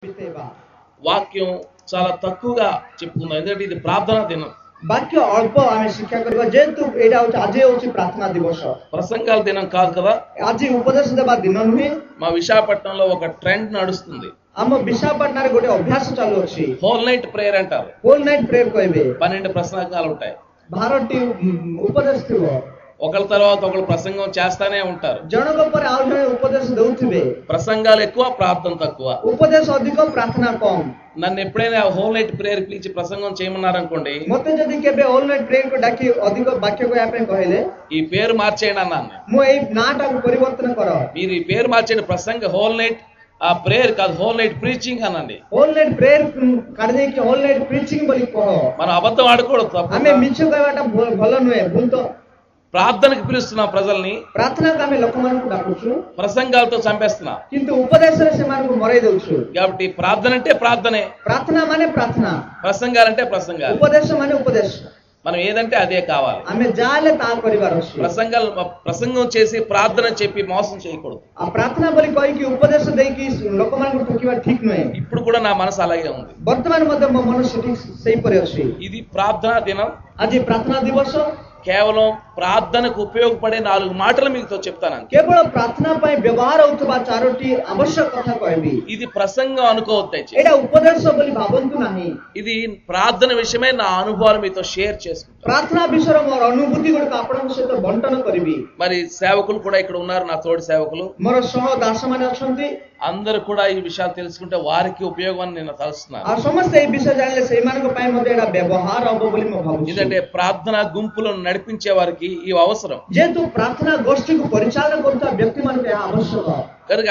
వాక్యం చాలా తక్కువగా చెప్పుకుందాం, ఎందుకంటే ఇది ప్రార్థనా దినం. वाक्य अल्प आमे शिक्षा करबा जेतु एटा होची आज होची प्रार्थना दिवस ప్రసంగాల దినం కాదు కదా. आज उपदेश देबा दिन नुहे. మా విశాఖపట్నంలో ఒక ట్రెండ్ నడుస్తుంది. आम विशाखपट्टन गोटे अभ्यास चालू अछि హోల్ నైట్ ప్రేయర్ అంటారు. होल नाइट प्रेयर कहबे 12 ప్రసంగాలు ఉంటాయి. 12टी उपदेश थिबो. ఒకళ్ళ తర్వాత ఒకళ్ళు ప్రసంగం చేస్తానే ఉంటారు. जनक पर आउ जने उपदेश दउथिबे. ప్రసంగాలు ఎక్కువ, ప్రార్థన తక్కువ. उपदेश अधिक, प्रार्थना कम. నన్ను ఎప్పుడైనా హోల్ నైట్ ప్రేయర్ పిలిచి ప్రసంగం చేయమన్నారు అనుకోండి, మతే జది కేబే होल नाइट प्रेयर को डाकी अधिक वाक्य को यापे कहले ఈ పేరు మార్చేయండి అన్నాను. मो ए नाटा को परिवर्तन करो. మీరు ఈ పేరు మార్చేయండి, ప్రసంగ హోల్ నైట్ ఆ ప్రేయర్ కాదు, హోల్ నైట్ ప్రీచింగ్ అనండి. होल नाइट प्रेयर काढे कि होल नाइट प्रीचिंग बोली कहो. మనం అబద్ధం ఆడకూడదు, తప్పు. आमे मिछ कहवाटा भलो नुहे, भूल तो. ప్రార్థనకు పిలుస్తున్నాం ప్రజల్ని, प्रार्थना का आमे लोक मानकु डाकुछु, ప్రసంగాలతో చంపేస్తున్నాం. किंतु उपदेश रे से मानकु मरै दउछु. కాబట్టి ప్రార్థన అంటే ప్రార్థనే, प्रार्थना माने प्रार्थना, ప్రసంగాలంటే ప్రసంగాలు. उपदेश माने उपदेश. మనం ఏదంటే అదే కావాలి. आमे जाले ता परिवार अछि. ప్రసంగం చేసి ప్రార్థన చెప్పి మోసం చేయకూడదు. आ प्रार्थना बोली कहि कि उपदेश देई कि लोक मानकु ठकिबा ठीक नय. ఇప్పుడు కూడా నా మనసు అలాగే ఉంది. वर्तमान मध्ये म मनुष्य ठीक सही परे अछि. ఇది ప్రార్థనా దినం. आज प्रार्थना दिवस. కేవలం ప్రార్థనకు ఉపయోగపడే 4 మాటలు మీతో చెప్తాను. केवल प्रार्थना पय व्यवहार होतबा चारोटी आवश्यक कथा कहबी. ఇది ప్రసంగం అనుకోవద్దు. एटा उपदेश बोली भावंतु नाही. ఇది ప్రార్థన విషయమే నా అనుభవాలు మీతో షేర్ చేసుకుంటాను. प्रार्थना विषय मोर अनुभूति गुड आपन सहित बंटन करबी. మరి సేవకులు కూడా ఇక్కడ ఉన్నారు, నా తోటి సేవకులు. मोर सह दास माने अछंती. అందరూ కూడా ఈ విషయాలు తెలుసుకుంటే వారికి ఉపయోగం అని నేను తలుస్తున్నాను. आ समस्त ఈ విషయ జానలే సై మానక పై మధ్య ఎడా వ్యవహార అబో బోలి మ భావుచి. ఎందుకంటే ప్రార్థనా గుంపులను నడిపించే వారికి ఇవి అవసరం. जेतु प्रार्थना गोष्ठी को परिचालन करता व्यक्ति मानक यह आवश्यक. కనుక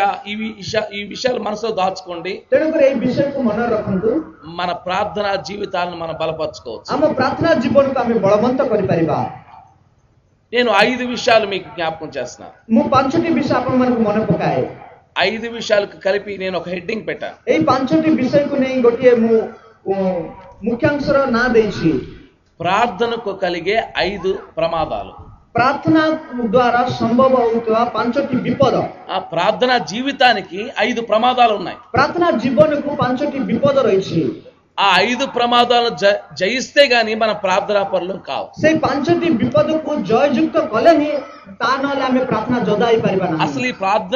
ఈ విషయాలు మనసులో దాచుకోండి. तेणुकर ఈ విషయ को मन रखंतु. మన ప్రార్థనా జీవితాలను మనం బలపరచుకోవచ్చు. हम प्रार्थना जीवन को हम बलवंत करि परिबा. నేను 5 విషయాలు మీకు జ్ఞాపకం చేస్తున్నాను. मु पांचटी विषय आपन मन को मन पकाए. 5 విషయాలకు కలిపి నేను ఒక హెడ్డింగ్ పెట్టాను. এই पांचटी विषय को नहीं गोटिए मु मुख्यांशर ना देछि. ప్రార్థనకు కలిగే 5 ప్రమాదాలు. प्रार्थना द्वारा संभव होउतवा पांचटी विपद. ఆ ప్రార్థనా జీవితానికి 5 ప్రమాదాలు ఉన్నాయి. प्रार्थना जीवन को पांचटी विपद रहिछि. ఆ 5 ప్రమాదాలను జయిస్తే గాని మన ప్రార్థనా పరులం కావు. से पांचटी विपद को जययुक्त कले ही ता नले हमें प्रार्थना जदाई परिबा नाही. అసలు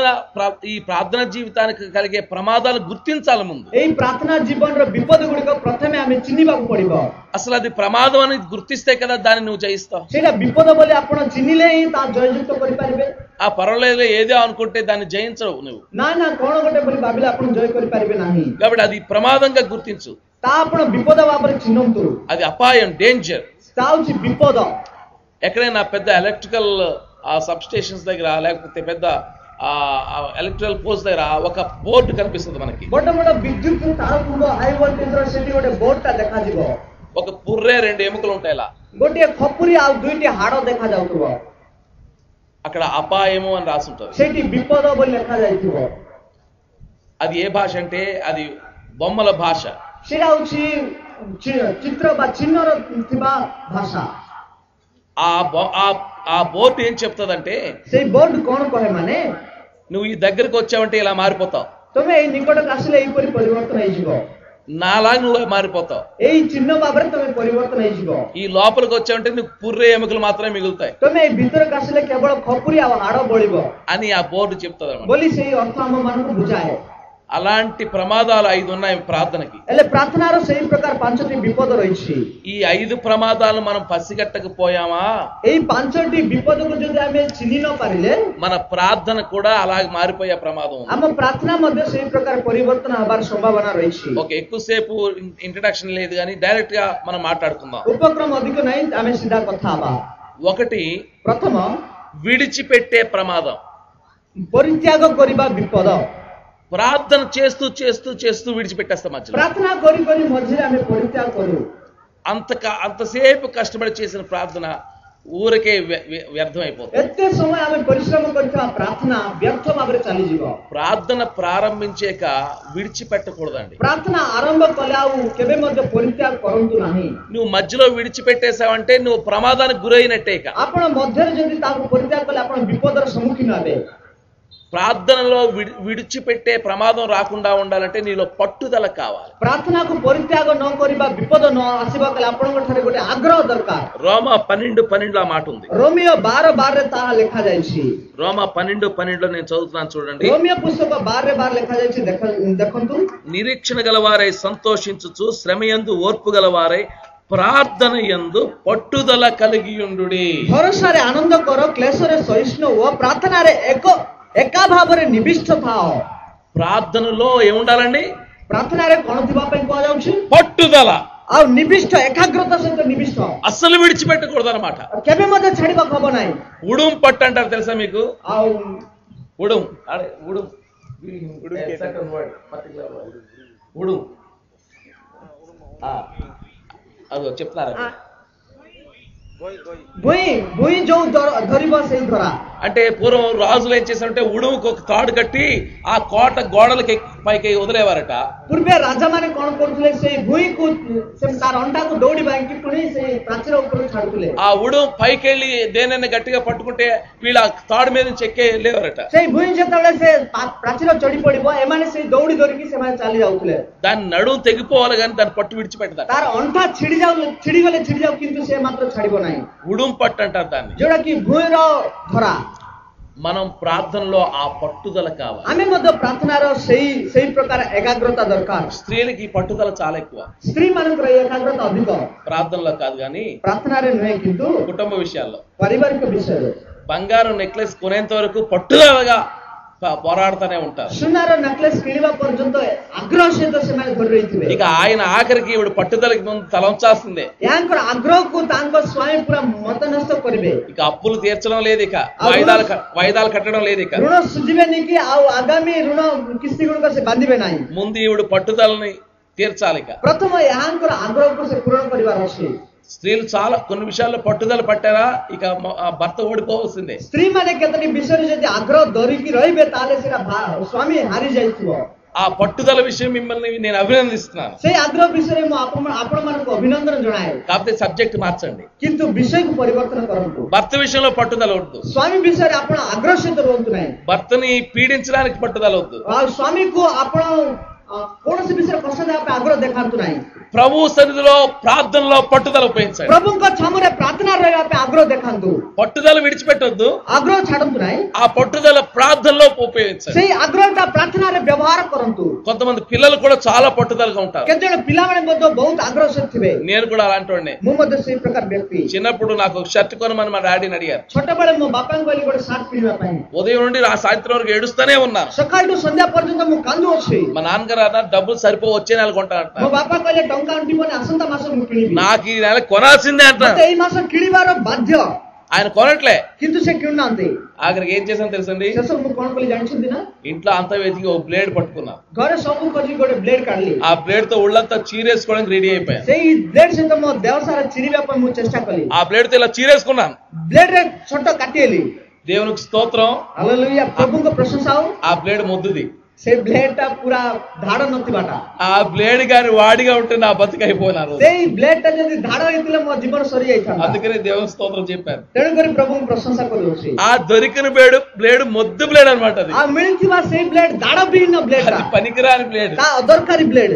ఈ ప్రార్థన జీవితానికి కలిగే ప్రమాదాలు గుర్తించాలి ముందు. এই प्रार्थना जीवन रो विपद गुडिक प्रथमे हमें चिनिबाक पड़िबो. అసలు అది ప్రమాదం అని గుర్తిస్తే కదా దాన్ని నువ్వు జయిస్తావు. सेटा विपद बोले आपण चिनिले ही ता जययुक्त करि परिबे. ఆ పరలోకంలో ఏదో అనుకుంటే దాన్ని జయించవు నువ్వు. ना ना कोन गोटे बोली भाबिले आपण जय करि परिबे नाही. కాబట్టి అది ప్రమాదంగా గుర్తించు. ता आपण विपद भाबरे चिन्हंतु. అది అపాయం, డేంజర్. ताउची विपद. ఎక్కడైనా పెద్ద ఎలక్ట్రికల్ సబ్ స్టేషన్స్ దగ్గర లేకపోతే పెద్ద ఎలక్ట్రికల్ పోల్స్ దగ్గర ఒక బోర్డు కనిపిస్తుంది మనకి. बड़ बड़ विद्युत तार को हाई वोल्टेज रो सेठी गोटे बोर्ड ता देखा जिवो. ఒక పుర్రే 2 ఎముకలు ఉంటాయి ఇలా. गोटे खपुरी आ दुईटी हाड़ देखा जाउतबो. అక్కడ అపాయము అని రాసి ఉంటుంది. सेठी विपद बोली लेखा जाइतबो. అది ఏ భాష అంటే అది బొమ్మల భాష. सेटा होची चित्र बा चिन्हर थिबा भाषा. ఆ బోర్డు ఏం చెప్తుందంటే, से बोर्ड कोन कहे माने నువ్వు ఈ దగ్గరికి వచ్చావంటే ఇలా మారిపోతావు. तमे ए निकट आसिले एई परि परिवर्तन होई जिवो. నాలాగా నువ్వు మారిపోతావు. एई चिन्ह बाबरे तमे परिवर्तन होई जिवो. ఈ లోపలికి వచ్చావంటే నువ్వు పుర్రే ఎముకలు మాత్రమే మిగులుతాయి तमे ए भीतर आसिले केवल खपुरी आ हाड़ बळिबो అని ఆ బోర్డు చెప్తుంది అన్నమాట. बोली सेई अर्थ हम मानकु बुझाए. అలాంటి ప్రమాదాలు 5 ఉన్నాయి ప్రార్థనకి. एले प्रार्थना रो सेई प्रकार पांचटी विपद रहिछि. ఈ 5 ప్రమాదాలు మనం పసిగట్టకపోయామా, एई पांचटी विपद को जदि हमें चिनि न पारिले మన ప్రార్థన కూడా అలాగే మారిపోయే ప్రమాదం ఉంది. हम प्रार्थना मध्ये सेई प्रकार परिवर्तन हबार संभावना रहिछि. ఓకే, ఎక్కువసేపు ఇంట్రడక్షన్ లేదు కానీ డైరెక్ట్ గా మనం మాట్లాడుకుందాం. उपक्रम अधिक नै हमें सीधा कथा हबा. ఒకటి, प्रथम విడిచిపెట్టే ప్రమాదం. परित्याग करिबा विपद. ప్రార్థన చేస్తూ చేస్తూ చేస్తూ విడిచిపెట్టేస్తాం మధ్యలో. प्रार्थना करी करी मझिरे हमें परित्याग करू. అంతసేపు కష్టపడి చేసిన ప్రార్థన ఊరికే వ్యర్థం అయిపోతుంది. एते समय हमें परिश्रम करथवा प्रार्थना व्यर्थ भाबरे चली जीवो. ప్రార్థన ప్రారంభించాక విడిచిపెట్టకూడదండి. प्रार्थना आरंभ कलाउ केबे मध्ये परित्याग करंतु नाही. నువ్వు మధ్యలో విడిచిపెట్టేసావంటే నువ్వు ప్రమాదానికి గురైనట్టే. ఇక आपण मध्यरे जदि ताको परित्याग कले आपण विपदर सम्मुखीन हेबे. ప్రార్థనలో విడిచిపెట్టే ప్రమాదం రాకుండా ఉండాలంటే నీలో పట్టుదల కావాలి. प्रार्थनाको परित्याग न करिबा विपद न आसीबा कले आपनको ठारे गोटे आग्रह दरकार. రోమా 12:12 ఆ మాట ఉంది. रोमियो 12:12 रे ताहा लेखा जायछि. రోమా 12:12 నేను చదువుతున్నాను చూడండి. रोमियो पुस्तक 12:12 लेखा जायछि देखंतु. నిరీక్షణ గలవారై సంతోషించుచు శ్రమయందు ఓర్పు గలవారై ప్రార్థన యందు పట్టుదల కలిగి ఉండుడి. भरोसा रे आनंद करो, क्लेश रे सहिष्णु हो, प्रार्थना रे एका भावरे निविष्ट थाओ. ప్రార్థనలో ఏముండాలండి? प्रार्थना रे कोन थिबा पई कोआ जाउछि? పట్టుదల. आ निविष्ट एकाग्रता सहित निविष्ट. అస్సలు విడిచిపెట్టకూడదు అన్నమాట. केबे मध्ये छाडिबा खब नाही. ఉడుం పట్టు అంటారు తెలుసా మీకు? आ ఉడుం అరే ఉడుం ఉడుం సెకండ్ వర్డ్ పర్టిక్యులర్ వర్డ్ ఉడుం. అదో చెప్తారా? భూయి जो धरिबा सेही धरा. అంటే పూర్వం రాజులు ఏం చేశారంటే ఉడుముకు ఒక తాడు కట్టి ఆ కోట గోడలకి పైకి వదిలేవారట. पूर्वे राजा माने कोन करथुले सेही भूई को से तार अंडा को दौड़ी बांकी पुणी सेही प्राचीर ऊपर छाडुले. ఆ ఉడుం పైకి వెళ్ళి దేనైనా గట్టిగా పట్టుకుంటే వీళ్ళ తాడు మీద నుంచి ఎక్కే లేవరట. सेही भूई जेतबळे से प्राचीर चढ़ी पड़िबो एमाने सेही दौड़ी दौड़ी से माने चाली जाउथुले. దాని నడుం తెగిపోవాలి కానీ దాని పట్టు విడిచిపెట్టదట. तार अंडा छिड़ी जाऊ किंतु से मात्र छाडिबो नाही. ఉడుం పట్టు అంటారు దాన్ని. जोडा कि भूई रो धरा. మనం ప్రార్థనలో ఆ పట్టుదల కావాలి. आमे मध्ये प्रार्थनार सेही प्रकार एकाग्रता दरकार. స్త్రీలకి ఈ పట్టుదల చాలా ఎక్కువ. स्त्री मानकर एकाग्रता अधिक. ప్రార్థనలో కాదు కానీ प्रार्थनारे नुहे किंतु కుటుంబ విషయాల్లో पारिवारिक विषय. బంగారం నెక్లెస్ కొనేంత వరకు పట్టుదలగా పోరాడుతూనే ఉంటారు. सुनार नेकलेस किनिबा पर्यंत आग्रह सहित से माने धरि रहिथिबे. ఇక ఆయన ఆఖరికి ఇవిడు పట్టుదలకి ముందు తలంచాల్సిందే. यांकर आग्रह को तांको स्वामी पूरा मतनष्ट करिबे. ఇక అప్పులు తీర్చడం లేదు, ఇక వాయిదాలు కట్టడం లేదు, ఇక ऋण सुझिबे नी कि आगामी ऋण किस्ती गुणक से बांधिबे नाही. ముందు ఇవిడు పట్టుదలని తీర్చాలి. ఇక प्रथम यांकर आग्रह को से पूर्ण करिबार अछि. స్త్రీలు చాలా కొన్ని విషయాల్లో పట్టుదల పట్టారా ఇక భర్త ఓడిపోవాల్సిందే. स्त्री माने केतनी विषय जदि आग्रह धरिकी रहिबे ताले सेरा स्वामी हारि जाइथिबो. ఆ పట్టుదల విషయం మిమ్మల్ని నేను అభినందిస్తున్నాను. से आग्रह विषय मु आपण मानको अभिनंदन जणाए. కాకపోతే సబ్జెక్ట్ మార్చండి. किंतु विषय को परिवर्तन करंतु. భర్త విషయంలో పట్టుదల వద్దు. स्वामी विषय आपण आग्रह सहित रहंतु नाही. భర్తని పీడించడానికి పట్టుదల వద్దు. स्वामी को आपण कौन विषय कष्ट आग्रह देखांतु नाही. ప్రభు సన్నిధిలో ప్రార్థనలో పట్టుదల ఉపయోగించండి. प्रभुको छमुरे प्रार्थना रहबा पे आग्रह देखांतु. పట్టుదల విడిచిపెట్టొద్దు. आग्रह छाडंतु नाही. ఆ పట్టుదల ప్రార్థనలో ఉపయోగించండి. सेही आग्रहटा प्रार्थना रे व्यवहार करंतु. కొంతమంది పిల్లలు కూడా చాలా పట్టుదలగా ఉంటారు. केते जण पिला माने मध्ये बहुत आग्रह से थिबे. నేను కూడా అలాంటోనే. मु मध्ये सेही प्रकार व्यक्ति. చిన్నప్పుడు నాకు ఒక షర్ట్ కొనమని మా డాడీని అడిగారు. छोटे बळे मो बापान कोली गोटे शर्ट पिनवा पई. ఉదయం నుండి ఆ సాయంత్రం వరకు ఏడుస్తూనే ఉన్నాను. सकाळ टू संध्या पर्यंत मु कांदू अछि. మా నాన్నగారు అన్నారు డబ్బులు సరిపో వచ్చే నెల కొంటానంట. मो बापा कहले टंका अंटी मने आसंता मास मु किनिबी. నాకు ఈ నెల కొనాల్సిందే అంట. मते एई मास किनिबार बाध्य. ఆయన కొనట్లే. किंतु से किन्नांती. ఆఖరికి ఏం చేశాను తెలుసండి? सेसो मु कोन कोली जानिछंती ना. ఇంట్లో అంతా వెతికి ఒక బ్లేడ్ పట్టుకున్నా. घरे सब कोली गोटे ब्लेड काढली. ఆ బ్లేడ్ తో ఒళ్ళంతా చీరేసుకోవడానికి రెడీ అయిపోయాను. सेही ब्लेड से तो मो देवसारा चिरिबा पर मु चेष्टा कली. ఆ బ్లేడ్ తో ఇలా చీరేసుకున్నాను. ब्लेड रे छोटो काटिएली. దేవునికి స్తోత్రం. हालेलुया. प्रभु को प्रशंसा हो. ఆ బ్లేడ్ మొద్దుది. से ब्लेड टा पूरा धाड़ नथि बाटा. ఆ బ్లేడ్ గాని వాడిగా ఉంటే నా బతికైపోయినారు. सेही ब्लेड टा जदी धाड़ होइतिले मो जीवन सरी जाइथांता. అందుకనే దేవునికి స్తోత్రం చెప్పాను. तेणु करी प्रभु को प्रशंसा करूछि. ఆ దొరికిన బ్లేడ్ మొద్దు బ్లేడ్ అన్నమాట అది. आ मिळथिबा सेही ब्लेड धाड़ बिहीन ब्लेड అది टा. పనికిరాని బ్లేడ్. ता अदरकारी ब्लेड.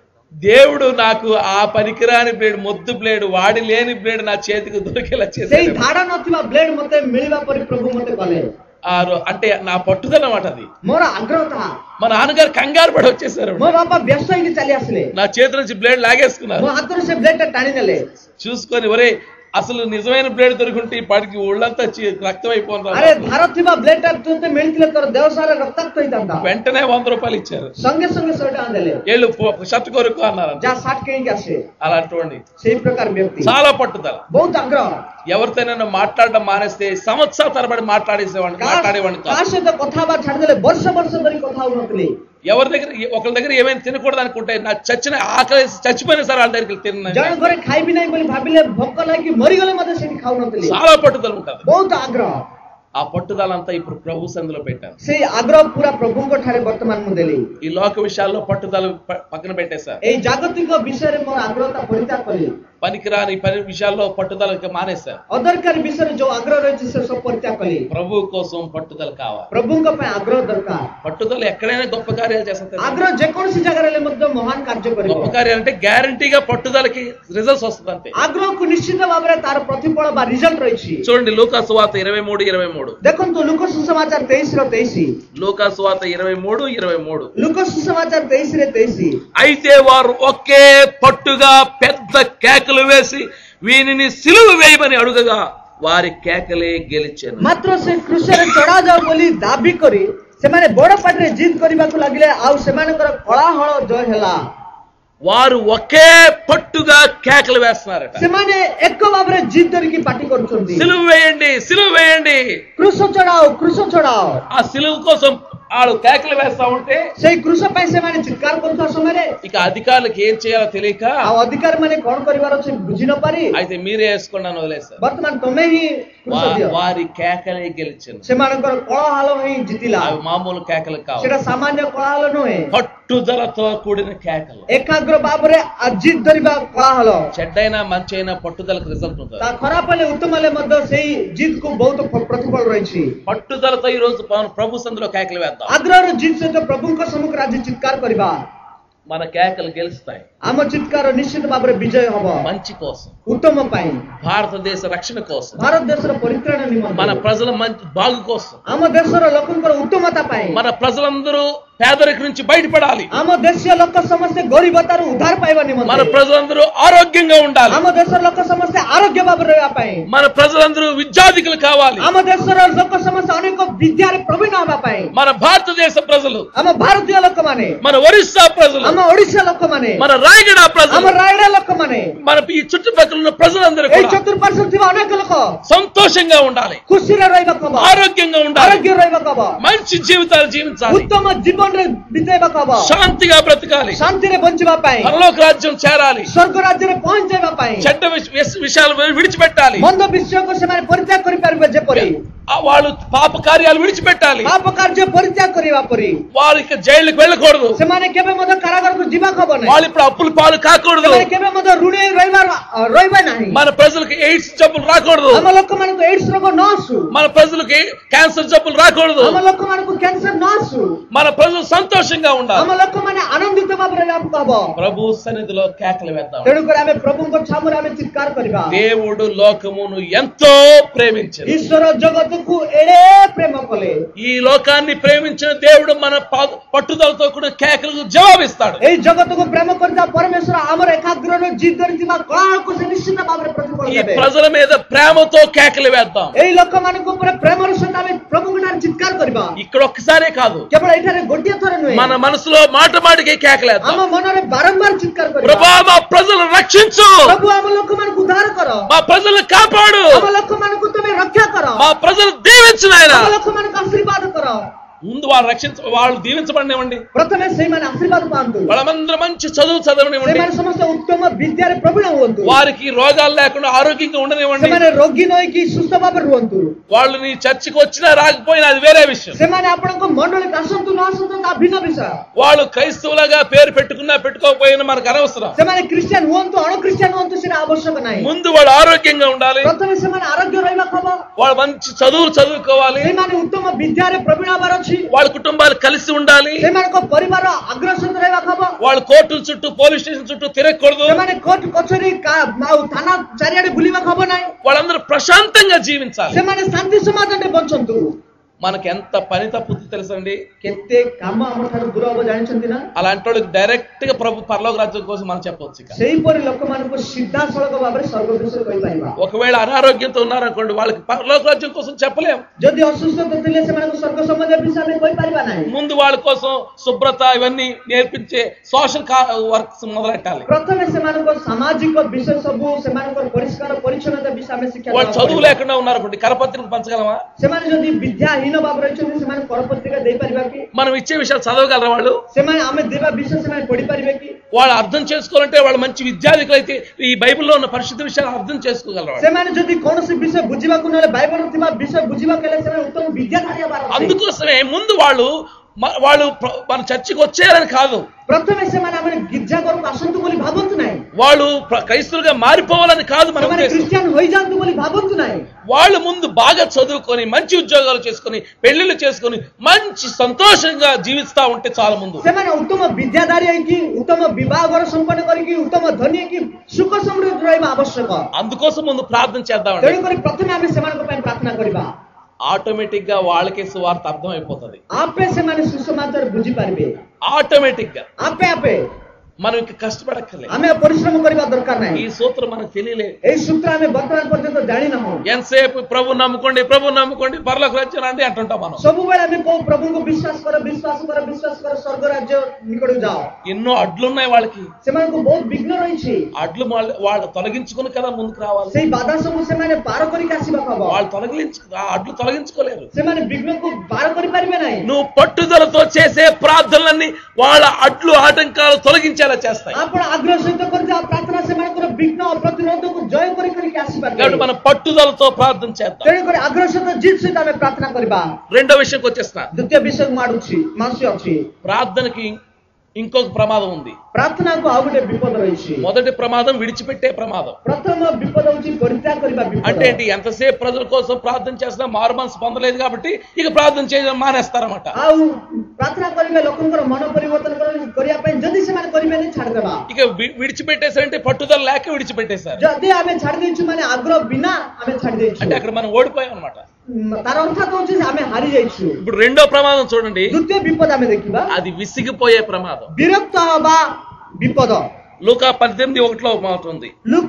దేవుడు నాకు ఆ పనికిరాని బ్లేడ్ మొద్దు బ్లేడ్ వాడి లేని బ్లేడ్ నా చేతికి దొరికేలా सेही చేశాడు. धाड़ नथिबा ब्लेड मते मिलिबा परि प्रभु मते कले. అంటే నా పట్టుదల అన్నమాట అది. मोर आग्रह था. మా నాన్నగారు కంగారు పడి వచ్చేసారు. मो बापा व्यस्त होई चली आसले. నా చేతి నుంచి బ్లేడ్ లాగేసుకున్నారు. मो हाथ से ब्लेड टा टाणी नेले. చూసుకొని ఒరే అసలు నిజమైన బ్లేడ్ దొరికింటే ఈ పాటికి ఒళ్ళంతా రక్తం అయిపోను. अरे धार थिबा ब्लेड टा तुते मिळतिले तर देव सारा रक्ताक्त होइतांता. వెంటనే 100 రూపాయలు ఇచ్చారు. संगे संगे सोटा आंदेले. ఏళ్ళు షర్ట్ కొరకు అన్నారు. जा 60 केई आसे. అలాంటి सेही प्रकार व्यक्ति. చాలా పట్టుదల. बहुत आग्रह. ఎవరితోనైనా మాట్లాడడం మానేస్తే సంవత్సరాల తరబడి మాట్లాడేసేవాడిని కాదు. कासे तो कथा बात छाड़ देले वर्ष वर्ष धरि कथा होनतली. ఎవరి దగ్గర ఒకళ్ళ దగ్గర ఏమైనా తినకూడదు అనుకుంటే నా చచ్చిన ఆకలి చచ్చిపోయిన సార్ వాళ్ళ దగ్గరికి తిన్నాను. जण घरे खाइबि नै बोली भाबिले भोक लागि मरि गले मते सेठी खाउ नतली. చాలా పట్టుదల ఉంటుంది. बहुत आग्रह. ఆ పట్టుదలంతా ఇప్పుడు ప్రభు సందులో పెట్టాను. সেই আগ্রহ পুরা প্রভুଙ୍କ ଠାରେ ବର୍ତ୍ତମାନ ମୁଁ ଦେଲି. ఈ లోక విషయాల్లో పట్టుదల పక్కన పెట్టేశారు. এই জাগতিক বিষୟରେ ମୋର আগ্রহতা পরিত্যাগ কলি. పనికిరాని విషయాల్లో పట్టుదల మానేశారు. ଅଦରକାରୀ ବିଷୟରେ ଯୋଉ ଆଗ୍ରହ ରହିଛି ସେ ସବୁ ପରିତ୍ୟାଗ କଲି. ప్రభు కోసం పట్టుదల కావాలి. ప్రభుଙ୍କ ପାଇଁ ଆଗ୍ରହ ଦରକାର. పట్టుదల ఎక్కడైనా గొప్ప కార్యాలు చేస్తారు. ଆଗ୍ରହ ଯେକୌଣସି ଜାଗାରେ ହେଲେ ମଧ୍ୟ ମହାନ କାର୍ଯ୍ୟ କରିବ. గొప్ప కార్యాలు అంటే గ్యారంటీగా పట్టుదలకి రిజల్ట్స్ వస్తుంది అంతే. ଆଗ୍ରହକୁ ନିଶ୍ଚିତ ଭାବରେ ତାର ପ୍ରତିଫଳ ବା రిజల్ట్ ରହିଛି. చూడండి లూకా సువార్త 23:23. ଦେଖନ୍ତୁ ଲୁକ ସୁସମାଚାର 23:23. లూకా సువార్త 23:23. ଲୁକ సుసమాచాର 23:23. అయితే వారు ఒకే పట్టుగా పెద్ద కేకలు వేసి వీనిని సిలువ వేయమని అడుగగా వారి కేకలే గెలిచెను. ମାତ୍ର ସେ କ୍ରୁଶରେ ଚଢା ଯାଉ ବୋଲି ଦାବି କରି ସେମାନେ ବଡ ପାଟିରେ ଜିଦ୍ କରିବାକୁ ଲାଗିଲେ ଆଉ ସେମାନଙ୍କର କୋଳାହଳ ଜୟ ହେଲା. వారు ఒకే పట్టుగా కేకలు వేస్తున్నారట. ସେମାନେ ଏକ ଭାବରେ ଜିଦ୍ ଧରିକି ପାଟି କରୁଛନ୍ତି, సిలువ వేయండి, సిలువ వేయండి, କୃଷ ଚଢାଅ, କୃଷ ଚଢାଅ. ఆ సిలువ కోసం వాళ్ళు కేకలు వేస్తా ఉంటే ସେଇ କୃଷ ପାଇଁ ସେମାନେ ଚିତ୍କାର କରୁଥିବା ସମୟରେ ఇక అధికారులకు ఏం చేయాలో తెలియక ଆଉ ଅଧିକାରୀ ମାନେ କଣ କରିବାର ଅଛି ବୁଝି ନ ପାରି అయితే మీరే వేసుకోండి అని వదిలేశారు. ବର୍ତ୍ତମାନ ତମେ ହିଁ କୃଷ ଦିଅ. వారి కేకలే గెలిచారు. ସେମାନଙ୍କର କୋଳାହଳ ହିଁ ଜିତିଲା. అవి మామూలు కేకలు కావు, ସେଟା ସାମାନ୍ୟ କୋଳାହଳ ନୁହେଁ, పట్టుదలతో కూడిన కేకలు. ଏକାଗ୍ର ଭାବରେ ଜିଦ୍ ଧରିବା କୋଳାହଳ. చెడ్డైనా మంచి అయినా పట్టుదలకు రిజల్ట్ ఉంటుంది. ତା ଖରାପ ହେଲେ ଉତ୍ତମ ହେଲେ ମଧ୍ୟ ସେଇ ଜିଦ୍ କୁ ବହୁତ ପ୍ରତିଫଳ ରହିଛି. పట్టుదలతో ఈ రోజు ప్రభు సందులో కేకలు వేద్దాం. ଆଗ୍ରହର ଜିଦ୍ ସହିତ ପ୍ରଭୁଙ୍କ ସମ୍ମୁଖରେ ଆଜି ଚିତ୍କାର କରିବା. మన కేకలు గెలుస్తాయి. ଆମ ଚିତ୍କାର ନିଶ୍ଚିତ ଭାବରେ ବିଜୟ ହବ. మంచి కోసం, ఉత్తమ ପାଇଁ, భారతదేశ రక్షణ కోసం, ଭାରତ దేଶର ପରିତ୍ରାଣ ନିମନ୍ତେ, మన ప్రజల మంచి బాగు కోసం, ଆମ దేଶର ଲୋକଙ୍କର ଉତ୍ତମତା ପାଇଁ, మన ప్రజలందరూ పేదరిక నుంచి బయటపడాలి, ଆମ ଦେଶୀୟ ଲୋକ ସମସ୍ତେ ଗରିବତାରୁ ଉଦ୍ଧାର ପାଇବା మన ନିମନ୍ତେ, ప్రజలందరూ ఆరోగ్యంగా ఉండాలి, ଆମ ଦେଶର ଲୋକ ସମସ୍ତେ ଆରୋଗ୍ୟ ଭାବରେ ରହିବା ପାଇଁ, మన ప్రజలందరూ విద్యాధికులు కావాలి, ଆମ ଦେଶର ଲୋକ ସମସ୍ତେ ଅନେକ ବିଦ୍ୟାରେ ପ୍ରବୀଣ ହେବା ପାଇଁ, మన భారతదేశ ప్రజలు, ଆମ ଭାରତୀୟ ଲୋକମାନେ, మన ఒరిస్సా ప్రజలు, ଆମ ଓଡିଶା ଲୋକମାନେ, మన రాయగడ ଆମ ప్రజలు, ରାୟଗଡା ଲୋକମାନେ, మన ఈ చుట్టుపక్కల ఉన్న ప్రజలందరూ ଏଇ కూడా ଚତୁଃପାର୍ଶ୍ୱରେ ଥିବା ଅନେକ ଲୋକ సంతోషంగా ఉండాలి, ଖୁସିରେ ରହିବାକୁ ହବ, ఆరోగ్యంగా ఉండాలి, ଆରୋଗ୍ୟ ରହିବାକୁ ହବ, మంచి జీవితాలు జీవించాలి, ଉତ୍ତମ ଜୀବନରେ ବିତେଇବାକୁ ହବ, శాంతిగా బ్రతకాలి, ଶାନ୍ତିରେ ବଞ୍ଚିବା ପାଇଁ, పరలోక రాజ్యం చేరాలి, ସ୍ୱର୍ଗ ରାଜ୍ୟରେ ପହଞ୍ଚାଇବା ପାଇଁ, చెడ్డ విషయాలు విడిచిపెట్టాలి, ମନ୍ଦ ବିଷୟକୁ ସେମାନେ ପରିତ୍ୟାଗ କରିପାରିବେ ଯେପରି, వాళ్ళు పాప కార్యాలు విడిచిపెట్టాలి, ପାପ କାର୍ଯ୍ୟ ପରିତ୍ୟାଗ କରିବା ପରି, వాళ్ళు ఇక జైలుకి వెళ్ళకూడదు, ସେମାନେ କେବେ ମଧ୍ୟ କାରାଗାରକୁ ଯିବାକୁ ହବ ନାହିଁ, వాళ్ళు ఇప్పుడు అప్పుల పాలు కాకూడదు, ସେମାନେ କେବେ ମଧ୍ୟ ଋଣୀ ରହିବେ ନାହିଁ, మన ప్రజలకు ఎయిడ్స్ జబ్బులు రాకూడదు, ଆମ ଲୋକମାନଙ୍କୁ ଏଡ୍ସ ରୋଗ ନ ଆସୁ, మన ప్రజలకు క్యాన్సర్ జబ్బులు రాకూడదు, ଆମ ଲୋକମାନଙ୍କୁ କ୍ୟାନ୍ସର ନ ଆସୁ, మన ప్రజలు సంతోషంగా ఉండాలి. ଆମ ଲୋକମାନେ ଆନନ୍ଦିତ ଭାବରେ ରହିବାକୁ ହବ. ప్రభు సన్నిధిలో కేకలు వేద్దాం. ତେଣୁକରି ଆମେ ପ୍ରଭୁଙ୍କ ଛାମୁରେ ଆମେ ଚିତ୍କାର କରିବା. దేవుడు లోకమును ఎంతో ప్రేమించాడు. ଈଶ୍ୱର ଜଗତକୁ ଏଡେ ପ୍ରେମ କଲେ. ఈ లోకాన్ని ప్రేమించిన దేవుడు మన పట్టుదలతో కూడా కేకలకు జవాబిస్తాడు. ଏଇ ଜଗତକୁ ପ୍ରେମ କରିଥିବା ପରମେଶ୍ୱର ଆମର ଏକାଗ୍ରର ଜିଦ୍ ଧରିଥିବା କଳାକୁ ସେ ନିଶ୍ଚିତ ଭାବରେ ପ୍ରତିଫଳ ఈ ଦେବେ. ప్రజల మీద ప్రేమతో కేకలు వేద్దాం. ଏଇ ଲୋକମାନଙ୍କ ଉପରେ ପ୍ରେମର ସହିତ ଆମେ ପ୍ରଭୁଙ୍କ ଠାରେ ଚିତ୍କାର କରିବା. ఇక్కడ ఒక్కసారే కాదు, କେବଳ ଏଠାରେ ଗୋଟିଏ ଥର ନୁହେଁ, మన మనసులో మాట మాటకి కేకలేద్దాం. ଆମ ମନରେ ବାରମ୍ବାର ଚିତ୍କାର କରିବା. ప్రభా మా ప్రజలను రక్షించు, ପ୍ରଭୁ ଆମ ଲୋକମାନଙ୍କୁ ଉଦ୍ଧାର କର, మా ప్రజలను కాపాడు, ଆମ ଲୋକମାନଙ୍କୁ ତୁମେ ରକ୍ଷା କର, మా ప్రజలు దీవించు నాయనా. ଆମ ଲୋକମାନଙ୍କୁ ଆଶୀର୍ବାଦ କର. ముందు వాళ్ళు దీవించబడినివ్వండి, ପ୍ରଥମେ ସେଇମାନେ ଆଶୀର୍ବାଦ ପାଆନ୍ତୁ, వాళ్ళందరూ మంచి చదువు చదవనివ్వండి, ସେମାନେ ସମସ୍ତେ ଉତ୍ତମ ବିଦ୍ୟାରେ ପ୍ରବୀଣ ହୁଅନ୍ତୁ, వారికి రోగాలు లేకుండా ఆరోగ్యంగా ఉండనివ్వండి, ସେମାନେ ରୋଗୀ ନହେଇକି ସୁସ୍ଥ ଭାବରେ ରୁହନ୍ତୁ. వాళ్ళు నీ చర్చికి వచ్చినా రాకపోయినా అది వేరే విషయం. ସେମାନେ ଆପଣଙ୍କ ମଣ୍ଡଳୀకి ଆସନ୍ତୁ ନ ଆସନ୍ତୁ ତା ଭିନ୍ନ ବିଷୟ. వాళ్ళు క్రైస్తవులుగా పేరు పెట్టుకున్నా పెట్టుకోకపోయినా మనకు అనవసరం. ସେମାନେ ଖ୍ରୀଷ୍ଟିଆନ ହୁଅନ୍ତୁ ଅଣଖ୍ରୀଷ୍ଟିଆନ ହୁଅନ୍ତୁ ସେଟା ଆବଶ୍ୟକ ନାହିଁ. ముందు వాళ్ళు ఆరోగ్యంగా ఉండాలి, ପ୍ରଥମେ ସେମାନେ ଆରୋଗ୍ୟ ରହିବାକୁ ହବ, వాళ్ళు మంచి చదువులు చదువుకోవాలి, ସେମାନେ ଉତ୍ତମ ବିଦ୍ୟାରେ ପ୍ରବୀଣ ହେବାର ଅଛି, వాళ్ళ కుటుంబాలు కలిసి ఉండాలి, ସେମାନଙ୍କ ପରିବାର ଅଗ୍ରସର ରହିବାକୁ ହବ, వాళ్ళు కోర్టుల చుట్టూ పోలీస్ స్టేషన్ చుట్టూ తిరగకూడదు, ସେମାନେ କୋର୍ଟ କଚେରୀ ଆଉ ଥାନା ଚାରିଆଡେ ବୁଲିବାକୁ ହବ ନାହିଁ, వాళ్ళందరూ ప్రశాంతంగా జీవించాలి. ସେମାନେ ଶାନ୍ତି ସମାଧାନରେ ବଞ୍ଚନ୍ତୁ. మనకి ఎంత పని తప్పుతుందో తెలుసండి. କେତେ କାମ ଆମ ଠାରୁ ଦୂର ହବ ଜାଣିଛନ୍ତି ନା? అలాంటి వాళ్ళకి డైరెక్ట్ గా ప్రభు పరలోక రాజ్యం కోసం మనం చెప్పవచ్చు. ସେହିପରି ଲୋକମାନଙ୍କୁ ସିଧାସଳଖ ଭାବରେ ସ୍ୱର୍ଗ ବିଷୟରେ କହିପାରିବା. ఒకవేళ అనారోగ్యంతో ఉన్నారనుకోండి, వాళ్ళకి పరలోక రాజ్యం కోసం చెప్పలేం. ଯଦି ଅସୁସ୍ଥ ଥିଲେ ସେମାନଙ୍କୁ ସ୍ୱର୍ଗ ସମ୍ବନ୍ଧୀୟ ବିଷୟ ଆମେ କହିପାରିବା ନାହିଁ. ముందు వాళ్ళ కోసం శుభ్రత ఇవన్నీ నేర్పించే సోషల్ వర్క్స్ మొదలెట్టాలి. ପ୍ରଥମେ ସେମାନଙ୍କ ସାମାଜିକ ବିଷୟ ସବୁ, ସେମାନଙ୍କର ପରିଷ୍କାର ପରିଚ୍ଛନ୍ନତା ବିଷୟ ଆମେ ଶିକ୍ଷା వాళ్ళు ଦେବା చదువు ପଡିବ. లేకుండా ఉన్నారనుకోండి, కరపత్రికలు పంచగలమా? ସେମାନେ ଯଦି ବିଦ୍ୟା हीन भाव रही से करपत्रिका दे पारिबा कि మనం ఇచ్చే విషయాలు చదవగలరా వాళ్ళు? सेमाने आमे देवा विषय सेमाने पढ़ी पारिबे कि వాళ్ళు అర్థం చేసుకోవాలంటే వాళ్ళు మంచి విద్యార్థులు అయితే ఈ బైబిల్లో ఉన్న పరిశుద్ధ విషయాలు అర్థం చేసుకోగలరు. सेमाने जदि कोनोसी विषय बुझिबाकु नले बाइबल थिबा विषय बुझिबा केले सेमाने उत्तम विद्याधारी हबार అందుకోసమే ముందు వాళ్ళు మన చర్చికి వచ్చేయాలని కాదు, प्रथमे सेमाने आमे गिरजा घरକୁ आसंतु बोली भाबंतु नाही, వాళ్ళు క్రైస్తవులుగా మారిపోవాలని కాదు మన सेमाने ఉద్దేశం. క్రిస్టియన్ होई जांतु बोली भाबंतु नाही, వాళ్ళు ముందు బాగా చదువుకొని మంచి ఉద్యోగాలు చేసుకొని పెళ్లిళ్ళు చేసుకొని మంచి సంతోషంగా జీవిస్తా ఉంటే చాలా ముందు. सेमाने उत्तम विद्याधारी हैकि उत्तम विवाह घर संपन्न करिकि उत्तम धनी हैकि सुख समृद्धि रहबा आवश्यक. అందుకోసం ముందు ప్రార్థన చేద్దామండి. तेणु करी प्रथमे आमे सेमानक पय प्रार्थना करिबा, ఆటోమేటిక్ గా వాళ్ళకే సువార్త అర్థం అయిపోతుంది. आपे सेमाने सुसमाचार बुझि पारिबे, ఆటోమేటిక్ గా आपे आपे మనం ఇంకా కష్టపడక్కర్లేదు. आमे परिश्रम करिबा दरकार नाही. ఈ సూత్రం మనకు తెలియలేదు. ए सूत्र आमे वर्तमान पर्यंत जानि नहु. ఎంతసేపు ప్రభు నమ్ముకోండి పరలోక రాజ్యం రండి అంటుంటాం మనం. सबुबेले आमे प्रभु को विश्वास कर स्वर्ग राज्य निकट जाओ. ఎన్నో అడ్లున్నాయి వాళ్ళకి. सेमानको बहुत विघ्न रहिछि. అడ్లు వాళ్ళు తొలగించుకుని కదా ముందుకు రావాలి. सेही बाधा सब सेमाने पार करि आसीबा हबो. వాళ్ళు అడ్లు తొలగించుకోలేరు. सेमाने विघ्न को पार करि पारिबे नाही. నువ్వు పట్టుదలతో చేసే ప్రార్థనలన్నీ వాళ్ళ అడ్లు ఆటంకాలు తొలగించేలా చేస్తాయి. आपण आग्रह सहित करजा प्रार्थना सेमानकर विघ्न प्रतिरोध को जय करि आसीबा. కాబట్టి మనం పట్టుదలతో ప్రార్థన చేద్దాం. तेणु करी आग्रह सहित जित सहित आमे प्रार्थना करिबा. రెండో విషయంకి వచ్చేస్తా. द्वितीय विषय माडुछि मानसी अछि. ప్రార్థనకి ఇంకొక ప్రమాదం ఉంది. प्रार्थना को आ गोटे विपद रहिछि. మొదటి ప్రమాదం విడిచిపెట్టే ప్రమాదం. प्रथम विपद होछि परित्याग करिबा विपद. అంటే ఏంటి? ఎంతసేపు ప్రజల కోసం ప్రార్థన చేసినా మారు మనసు పొందలేదు కాబట్టి ఇక ప్రార్థన చేయడం మానేస్తారన్నమాట. आ प्रार्थना करिबे लोकनकर मन परिवर्तन करिया पय जदि सेमान करिबे नै छाड़ देबा. ఇక విడిచిపెట్టేసారంటే పట్టుదల లేక విడిచిపెట్టేశారు. जदि आमे छाड़ देइछु माने आग्रह बिना आमे छाड़ देइछु. అంటే అక్కడ మనం ఓడిపోయాం అన్నమాట. तार अर्थ होछि आमे हारि जाइछु. ఇప్పుడు రెండో ప్రమాదం చూడండి. द्वितीय विपद आमे देखिबा. అది విసిగిపోయే ప్రమాదం. विरक्त हबा विपद. లూకా 18:1లో మాట ఉంది. लूक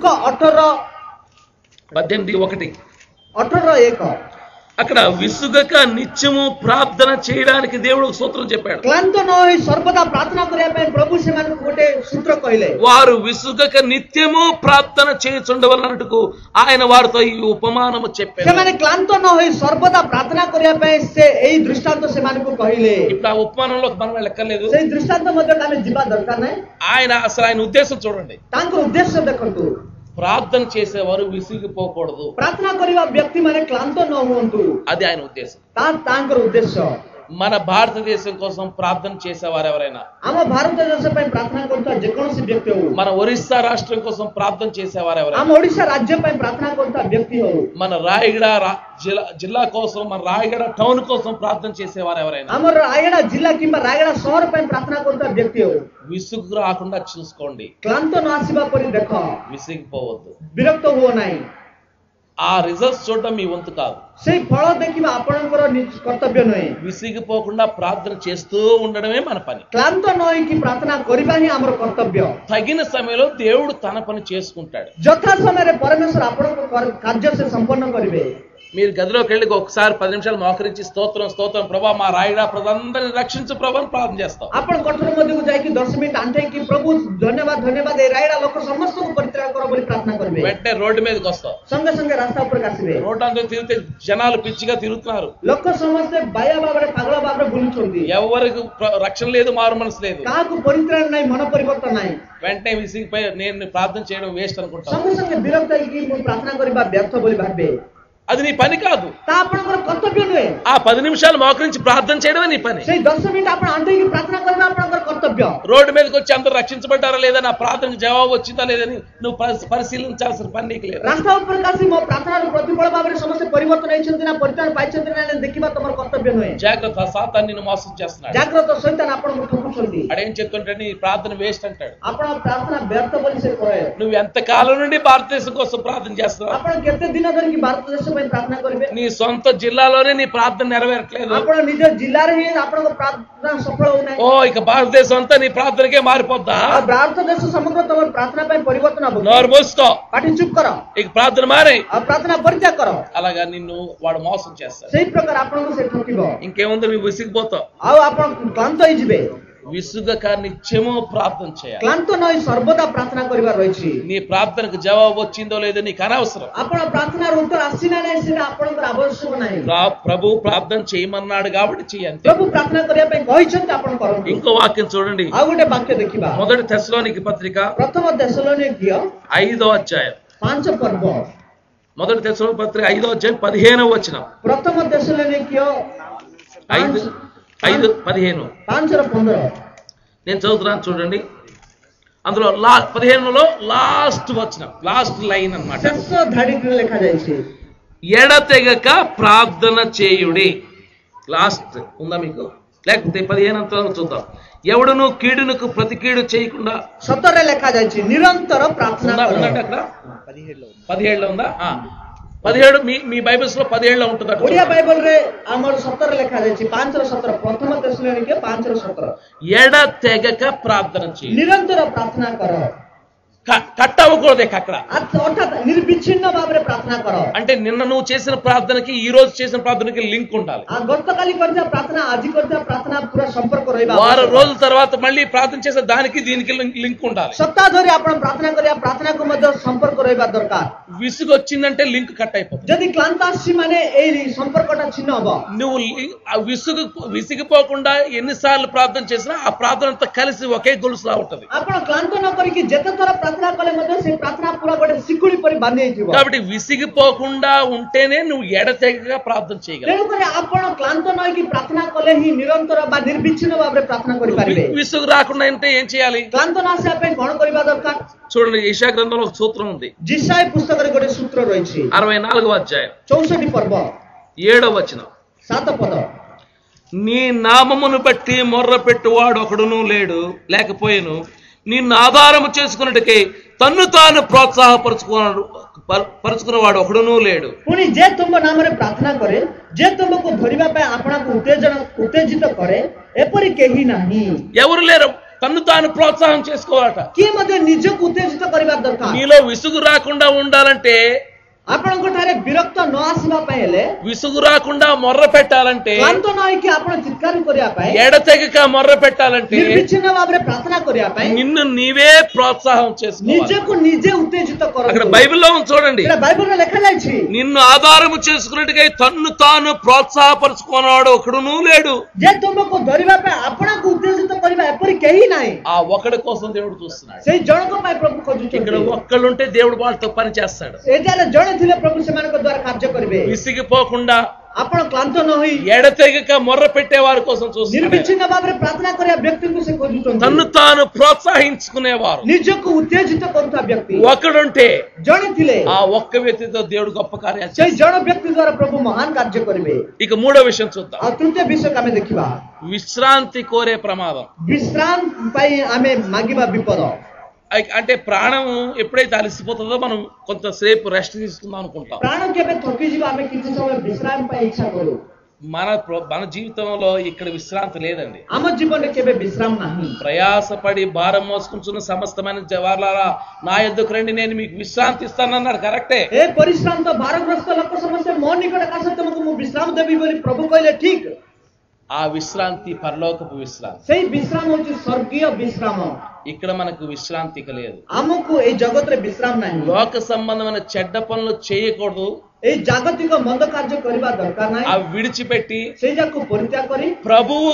18:1 అక్కడ విసుగక నిత్యము ప్రార్థన చేయడానికి దేవుడు సూత్రం చెప్పాడు. क्लांत न होई सर्वदा प्रार्थना करिया पय प्रभु सेमान गोटे सूत्र कहिले. వారు విసుగక నిత్యము ప్రార్థన చేయుచుండవలన్నట్టుకు ఆయన వారితో ఈ ఉపమానము చెప్పాడు. सेमाने क्लांत न होई सर्वदा प्रार्थना करिया पय से एई दृष्टांत सेमान को कहिले. ఇప్పుడు ఆ ఉపమానంలోకి మనం వెళ్ళక్కర్లేదు. से दृष्टांत मध्ये आमे जिबा दरकार नै. ఆయన ఉద్దేశం చూడండి. तांकर उद्देश्य देखंतु. ప్రార్థన చేసేవారు విసిగిపోకూడదు. प्रार्थना करिवा व्यक्ति माने क्लांत न होंतु. అది ఆయన ఉద్దేశం. तांकर उद्देश्य. మన భారతదేశం కోసం ప్రార్థన చేసేవారు ఎవరైనా, आम भारत देश पय प्रार्थना करता जे कोनोसी व्यक्ति हो, మన ఒరిస్సా రాష్ట్రం కోసం ప్రార్థన చేసేవారు ఎవరైనా, आम ओडिशा राज्य पय प्रार्थना करता व्यक्ति हो, మన రాయగడ జిల్లా కోసం, మన రాయగడ టౌన్ కోసం ప్రార్థన చేసేవారు ఎవరైనా, आम रायगढ़ जिला किंबा रायगढ़ शहर पय प्रार्थना करता व्यक्ति हो, విసుగు రాకుండా చూసుకోండి. क्लांत न आसीबा परि देखो, విసిగిపోవద్దు. विरक्त हो नाही. ఆ రిజల్ట్స్ చూడడం మీ వంతు కాదు. सेही फल देखिबा आपणकर कर्तव्य नहे. విసిగిపోకుండా ప్రార్థన చేస్తూ ఉండడమే మన పని. क्लांत न होई कि प्रार्थना करिबा ही हमर कर्तव्य. తగిన సమయంలో దేవుడు తన పని చేసుకుంటాడు. यथा समय रे परमेश्वर आपणको कार्य से संपन्न करिवे. మీరు గదిలోకి వెళ్ళి ఒకసారి 10 నిమిషాలు మోకరించి స్తోత్రం ప్రభా మా రాయడా ప్రజలందరిని రక్షించు ప్రభు అని ప్రార్థన చేస్తాం. आपण कठोर मध्ये को जाई कि 10 मिनिट आंटे कि प्रभु धन्यवाद ए रायडा लोक समस्त को परित्याग करो बोली प्रार्थना करबे. వెంటనే రోడ్డు మీదకి వస్తాం. संगे संगे रास्ता ऊपर कासिबे. రోడ్డు అంతా తిరిగితే జనాలు పిచ్చిగా తిరుగుతున్నారు. लोक समस्त बाया बाबरे पागला बाबरे बुलुचोंदी. ఎవరికి రక్షణ లేదు, మారు మనసు లేదు. काकु परित्राण नाही, मन परिवर्तन नाही. వెంటనే విసిగిపోయి నేను ప్రార్థన చేయడం వేస్ట్ అనుకుంటాను. संगे संगे विरक्त कि मु प्रार्थना करिबा व्यर्थ बोली भाबे. అది నీ పని కాదు. ता आपणकर कर्तव्य नहे. ఆ 10 నిమిషాలు మోకరించి ప్రార్థన చేయడమే నీ పని. सेही 10 मिनिट आपण आंटे कि प्रार्थना करबा आपणकर कर्तव्य. రోడ్డు మీదకి వచ్చి అందరూ రక్షించబడ్డారా లేదా, నా ప్రార్థనకు జవాబు వచ్చిందా లేదని నువ్వు పరిశీలించాల్సిన పని నీకు లేదు. रास्ता ऊपर कासी मो प्रार्थना प्रतिफल भाबरे समस्त परिवर्तन आइछन्ति ना परित्राण पाइछन्ति ना देखिबा तमर कर्तव्य नहे. జాగ్రత్త, సాతాను నిన్ను మోసం చేస్తున్నాడు. जाग्रत शैतान आपणको ठकुछन्ति. అడేం చెప్తుంటే నీ ప్రార్థన వేస్ట్ అంటాడు. आपण प्रार्थना व्यर्थ बोली से कहे. నువ్వు ఎంత కాలం నుండి భారతదేశం కోసం ప్రార్థన చేస్తున్నావు? आपण केते दिन धरि भारत देश पय प्रार्थना करबे. నీ సొంత జిల్లాలోనే నీ ప్రార్థన నెరవేరట్లేదు. आपण निज जिल्ला रे आपणको प्रार्थना सफल हो नाही. ఓ ఇక భారతదేశం అంతా నీ ప్రార్థనకే మారిపోద్దా? भारत देश समग्र तमर प्रार्थना पय परिवर्तन हो. నోరు మూసుకో, पाटी चुप करो. ఇక ప్రార్థన మానే. प्रार्थना परित्याग करो. అలాగా నిన్ను వాడు మోసం చేస్తాడు. सेही प्रकार आपणको से ठकिबो. ఇంకేముంది, నువ్వు విసిగిపోతావు. आ आपण क्लांत होई जिबे. విసుగక నిత్యము ప్రార్థన చేయాలి. କ୍ଲାନ୍ତ ନହୋଇ ସର୍ବଦା ପ୍ରାର୍ଥନା କରିବାର ରହିଛି. నీ ప్రార్థనకు జవాబు వచ్చిందో లేదో నీకు అనవసరం. ଆପଣ ପ୍ରାର୍ଥନାର ଉତ୍ତର ଆସିଲା ନାହିଁ ସେଟା ଆପଣଙ୍କର ଆବଶ୍ୟକ ନାହିଁ. ప్రభు ప్రార్థన చేయమన్నాడు కాబట్టి చేయండి. ପ୍ରଭୁ ପ୍ରାର୍ଥନା କରିବା ପାଇଁ କହିଛନ୍ତି ଆପଣ କରନ୍ତୁ. ఇంకో వాక్యం చూడండి. ଆଉ ଗୋଟେ ବାକ୍ୟ ଦେଖିବା. మొదటి తెస్సలోనికీ పత్రిక ପ୍ରଥମ తెస్సలోనికీୟ 5వ అధ్యాయం 5 పర్ବ. మొదటి తెస్సలోనికీ పత్రిక 5వ అధ్యాయం 15వ వచనం. ପ୍ରଥମ తెస్సలోనికీୟ 5:15 5:15 నేను చదువుతున్నాను చూడండి. అందులో 15లో లాస్ట్ వచనం, లాస్ట్ లైన్ అన్నమాట. ଶେଷ ଧାଡ଼ିରେ ଲେଖାଯାଇଛି ఎడతెగక ప్రార్థన చేయుడి. లాస్ట్ ఉందా మీకు? లేకపోతే 15 అంతా చూద్దాం. ఎవడును కీడునకు ప్రతి కీడు చేయకుండా 17ରେ ଲେଖାଯାଇଛି నిరంతర ప్రార్థన ఉందండి. అక్కడ 17లో ఉందా? 17 మీ బైబిల్స్ లో 17లో ఉంటుంది. ଓଡ଼ିଆ ବାଇବଲରେ ଆମର 17ରେ ଲେଖାଯାଇଛି 5:17 ପ୍ରଥମ ତେସଲୋନିକେ 5:17 ఎడతెగక ప్రార్థన చేయి. ନିରନ୍ତର ପ୍ରାର୍ଥନା କର. కట్ అవ్వకూడదు అక్కడ. ଅର୍ଥାତ୍ ନିର୍ବିଚ୍ଛିନ୍ନ ଭାବରେ ପ୍ରାର୍ଥନା କର. అంటే నిన్న నువ్వు చేసిన ప్రార్థనకి ఈ రోజు చేసిన ప్రార్థనకి లింక్ ఉండాలి. ଗତକାଲି କରିଥିବା ପ୍ରାର୍ଥନା ଆଜି କରିଥିବା ପ୍ରାର୍ଥନା ପୁରା ସମ୍ପର୍କ ରହିବା. వారం రోజుల తర్వాత మళ్ళీ ప్రార్థన చేసే దానికి దీనికి లింక్ ఉండాలి. ସପ୍ତାହ ଧରି ଆପଣ ପ୍ରାର୍ଥନା କରିବା ପ୍ରାର୍ଥନାକୁ ମଧ୍ୟ ସମ୍ପର୍କ ରହିବା ଦରକାର. విసుగు వచ్చిందంటే లింక్ కట్ అయిపోతుంది. ଯଦି କ୍ଲାନ୍ତ ଆସିଛି ମାନେ ଏଇ ସମ୍ପର୍କଟା ଛିନ୍ନ ହବ. నువ్వు విసిగిపోకుండా ఎన్నిసార్లు ప్రార్థన చేసినా ఆ ప్రార్థన అంతా కలిసి ఒకే గొలుసులా ఉంటుంది. ଆପଣ କ୍ଲାନ୍ତ ନ କରିକି ଯେତେ ଥର ପ୍ରାର୍ଥନା କଲେ ମଧ୍ୟ ସେ ପ୍ରାର୍ଥନା ପୁରା ଗୋଟେ ଶିକୁଳି ପରି ବାନ୍ଧି ହେଇଥିବ. కాబట్టి విసిగిపోకుండా ఉంటేనే నువ్వు ఎడతెగక ప్రార్థన చేయగలవు. ତେଣୁକରି ଆପଣ କ୍ଲାନ୍ତ ନ ହେଇକି ପ୍ରାର୍ଥନା କଲେ ହିଁ ନିରନ୍ତର ବା ନିର୍ବିଚ୍ଛିନ୍ନ ଭାବରେ ପ୍ରାର୍ଥନା କରିପାରିବେ. విసుగు రాకుండా అంటే ఏం చేయాలి? କ୍ଲାନ୍ତ ନ ଆସିବା ପାଇଁ କଣ କରିବା ଦରକାର? చూడండి, యెషయా గ్రంథంలో ఒక సూత్రం ఉంది. ଜିସାୟ పుస్తକରେ ଗୋଟେ సూత్ర ରହିଛି. 64వ అధ్యాయం 64 పర్ବ 7వ వచనం. 7 పద నీ నామమును బట్టి మొర్ర పెట్టువాడు ఒకడును లేడు, లేకపోయేను నిన్ను ఆధారము చేసుకున్నట్టుకే తన్ను తాను పరుచుకున్నవాడు ఒకడును లేడు. ପୁଣି ଯେ ତୁମ ନାମରେ ପ୍ରାର୍ଥନା କରେ, ଯେ ତୁମକୁ ଧରିବା ପାଇଁ ଆପଣଙ୍କୁ ଉତ୍ତେଜିତ କରେ, ଏପରି କେହି ନାହିଁ. ఎవరు లేరు తన్ను తాను ప్రోత్సాహం చేసుకోవాలట. କିଏ ମଧ୍ୟ ନିଜକୁ ଉତ୍ତେଜିତ କରିବା ଦରକାର. నీలో విసుగు రాకుండా ఉండాలంటే, ଆପଣଙ୍କ ଠାରେ ବିରକ୍ତ ନ ଆସିବା ପାଇଁ ହେଲେ, విసుగు రాకుండా మొర్ర పెట్టాలంటే, କ୍ଲାନ୍ତ ନ ହେଇକି ଆପଣ ଚିତ୍କାର କରିବା ପାଇଁ, ఎడతెగక మొర్ర పెట్టాలంటే, ନିର୍ବିଚ୍ଛିନ୍ନ ଭାବରେ ପ୍ରାର୍ଥନା କରିବା ପାଇଁ నిన్ను నీవే ప్రోత్సాహం చేసుకోవాలి. ନିଜକୁ ନିଜେ ఉత్తేజిତ କରନ୍ତୁ. అక్కడ బైబిల్లో చూడండి, ଏଟା ବାଇବଲରେ ଲେଖାଯାଇଛି నిన్ను ఆధారము చేసుకున్నట్టుగా తన్ను తాను ప్రోత్సాహపరుచుకున్నాడు ఒకడును లేడు. ଯେ ତୁମକୁ ଧରିବା ପାଇଁ ଆପଣଙ୍କୁ ଉత్తేଜିତ କରିବା ଏପରି କେହି ନାହିଁ. ఆ ఒక్కడి కోసం దేవుడు చూస్తున్నాడు. ସେଇ ଜଣଙ୍କ ପାଇଁ ପ୍ରଭୁ ఇక్కడ ଖୋଜୁଛନ୍ତି. ఒక్కళ్ళుంటే దేవుడు వాళ్ళతో పని చేస్తాడు. ଏଠାରେ ଜଣେ ଥିଲେ ପ୍ରଭୁ ସେମାନଙ୍କ ଦ୍ୱାରା କାର୍ଯ୍ୟ କରିବେ. విసిగిపోకుండా ଆପଣ କ୍ଲାନ୍ତ ନ ହୋଇ ఎడతెగక మొర్ర పెట్టే వారి కోసం చూస్తున్నాడు. ନିର୍ବିଚ୍ଛିନ୍ନ ଭାବରେ ପ୍ରାର୍ଥନା କରିବା ବ୍ୟକ୍ତିଙ୍କୁ ସେ ଖୋଜୁଛନ୍ତି. తన్ను తాను ప్రోత్సహించుకునేవారు ନିଜକୁ ଉତ୍ତେଜିତ କରୁଥିବା ବ୍ୟକ୍ତି ఒకడుంటే ଜଣେ ଥିଲେ, ఆ ఒక్క వ్యక్తితో దేవుడు గొప్ప కార్యాలు ସେଇ చేస్తాడు. ଜଣ ବ୍ୟକ୍ତି ଦ୍ୱାରା ପ୍ରଭୁ ମହାନ କାର୍ଯ୍ୟ କରିବେ. ఇక మూడో విషయం చూద్దాం. ଆଉ ତୃତୀୟ ବିଷୟକୁ ଆମେ ଦେଖିବା. విశ్రాంతి కోరే ప్రమాదం. ବିଶ୍ରାମ ପାଇଁ ଆମେ ମାଗିବା ବିପଦ. అంటే ప్రాణం ఎప్పుడైతే అలసిపోతుందో మనం కొంతసేపు రెస్ట్ తీసుకుందాం అనుకుంటాం. ପ୍ରାଣ କେବେ ଥକିଯିବ ଆମେ କିଛି ସମୟ ବିଶ୍ରାମ ପାଇଁ ଇଚ୍ଛା କରୁ. మన జీవితంలో ఇక్కడ విశ్రాంతి లేదండి. ଆମ ଜୀବନରେ କେବେ ବିଶ୍ରାମ ନାହିଁ. ప్రయాసపడి భారం మోసుకుంటున్న సమస్తమైన జవార్లారా నా యొద్దకు రండి, నేను మీకు విశ్రాంతి ఇస్తానన్నాడు. కరెక్టే. ଏ ପରିଶ୍ରାନ୍ତ ଭାରଗ୍ରସ୍ତ ଲୋକ ସମସ୍ତେ ମୋ ନିକଟକୁ ଆସ, ତୁମକୁ ମୁଁ ବିଶ୍ରାମ ଦେବି ବୋଲି ପ୍ରଭୁ କହିଲେ ଠିକ. ఆ విశ్రాంతి పరలోకపు విశ్రాంతి. ସେଇ ବିଶ୍ରାମ ହେଉଛି ସ୍ୱର୍ଗୀୟ ବିଶ୍ରାମ. ఇక్కడ మనకు విశ్రాంతి లేదు. ଆମକୁ ଏଇ ଜଗତରେ ବିଶ୍ରାମ ନାହିଁ. లోక సంబంధమైన చెడ్డ పనులు చేయకూడదు. ଏଇ ଜାଗତିକ ମନ୍ଦ କାର୍ଯ୍ୟ କରିବା ଦରକାର ନାହିଁ. అవి విడిచిపెట్టి ସେଇ ଯାକୁ ପରିତ୍ୟାଗ କରି ప్రభువు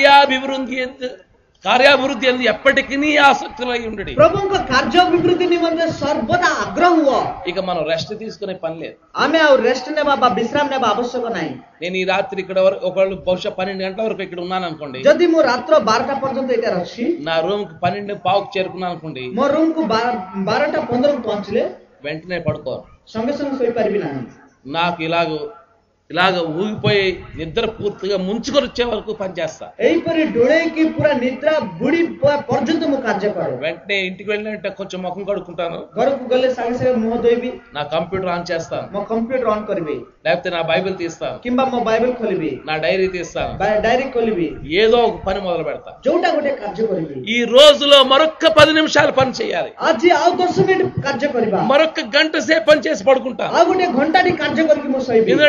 కార్యాభివృద్ధి అనేది ఎప్పటికీ ఆసక్తులై ఉండడు. ପ୍ରଭୁଙ୍କ କାର୍ଯ୍ୟ ଅଭିବୃଦ୍ଧି ନିମନ୍ତେ ସର୍ବଦା ଆଗ୍ରହ ହୁଅ. ఇక మనం రెస్ట్ తీసుకునే పని లేదు. ଆମେ ଆଉ ରେଷ୍ଟ ନେବା ବା ବିଶ୍ରାମ ନେବା ଆବଶ୍ୟକ ନାହିଁ. నేను ఈ రాత్రి ఇక్కడ ఒకళ్ళు బహుశా 12 గంటల వరకు ఇక్కడ ఉన్నాను అనుకోండి. ଯଦି ମୁଁ ରାତ୍ର 12ଟା పର୍ଯ୍ୟନ୍ତ ଏଠାରେ ଅଛି, నా రూమ్ కి 12:15కు చేరుకున్నాను అనుకోండి, ମୋ ରୁମକୁ 12:15କୁ ପହଞ୍ଚିଲେ వెంటనే పడుకోను. ସଙ୍ଗେ ସଙ୍ଗେ ଶୋଇପାରିବି ନାହିଁ. నాకు ఇలాగ ఊగిపోయి నిద్ర పూర్తిగా ముంచుకొని వచ్చే వరకు పనిచేస్తా. ଏହିପରି ଡୋଳେଇକି ପୁରା ନିଦ୍ରା ବୁଡି ପର୍ଯ୍ୟନ୍ତ ମୁଁ କାର୍ଯ୍ୟ କରେ. వెంటనే ఇంటికి వెళ్ళినట్టే కొంచెం ముఖం కడుక్కుంటాను. ଘରକୁ ଗଲେ ସାଙ୍ଗେ ସାଙ୍ଗେ ମୁହଁ ଧୋଇବି, నా కంప్యూటర్ ఆన్ చేస్తాను, ମୋ କମ୍ପ୍ୟୁଟର ଅନ୍ କରିବି, లేకపోతే నా బైబిల్ తీస్తాను, କିମ୍ବା ମୋ ବାଇବଲ ଖୋଲିବି, నా డైరీ తీస్తాను, ଡାଏରୀ ଖୋଲିବି, ఏదో ఒక పని మొదలు పెడతా. ଯୋଉଟା ଗୋଟେ କାର୍ଯ୍ୟ କରିବି. ఈ రోజులో మరొక్క 10 నిమిషాలు పని చేయాలి, ଆଜି ଆଉ 10 ମିନିଟ କାର୍ଯ୍ୟ କରିବା, మరొక్క గంట సేపు పని చేసి పడుకుంటాను. ଆଉ ଗୋଟେ ଘଣ୍ଟାଟି କାର୍ଯ୍ୟ କରିକି ମୁଁ ଶୋଇବି. ఎందుకంటే ఈ 11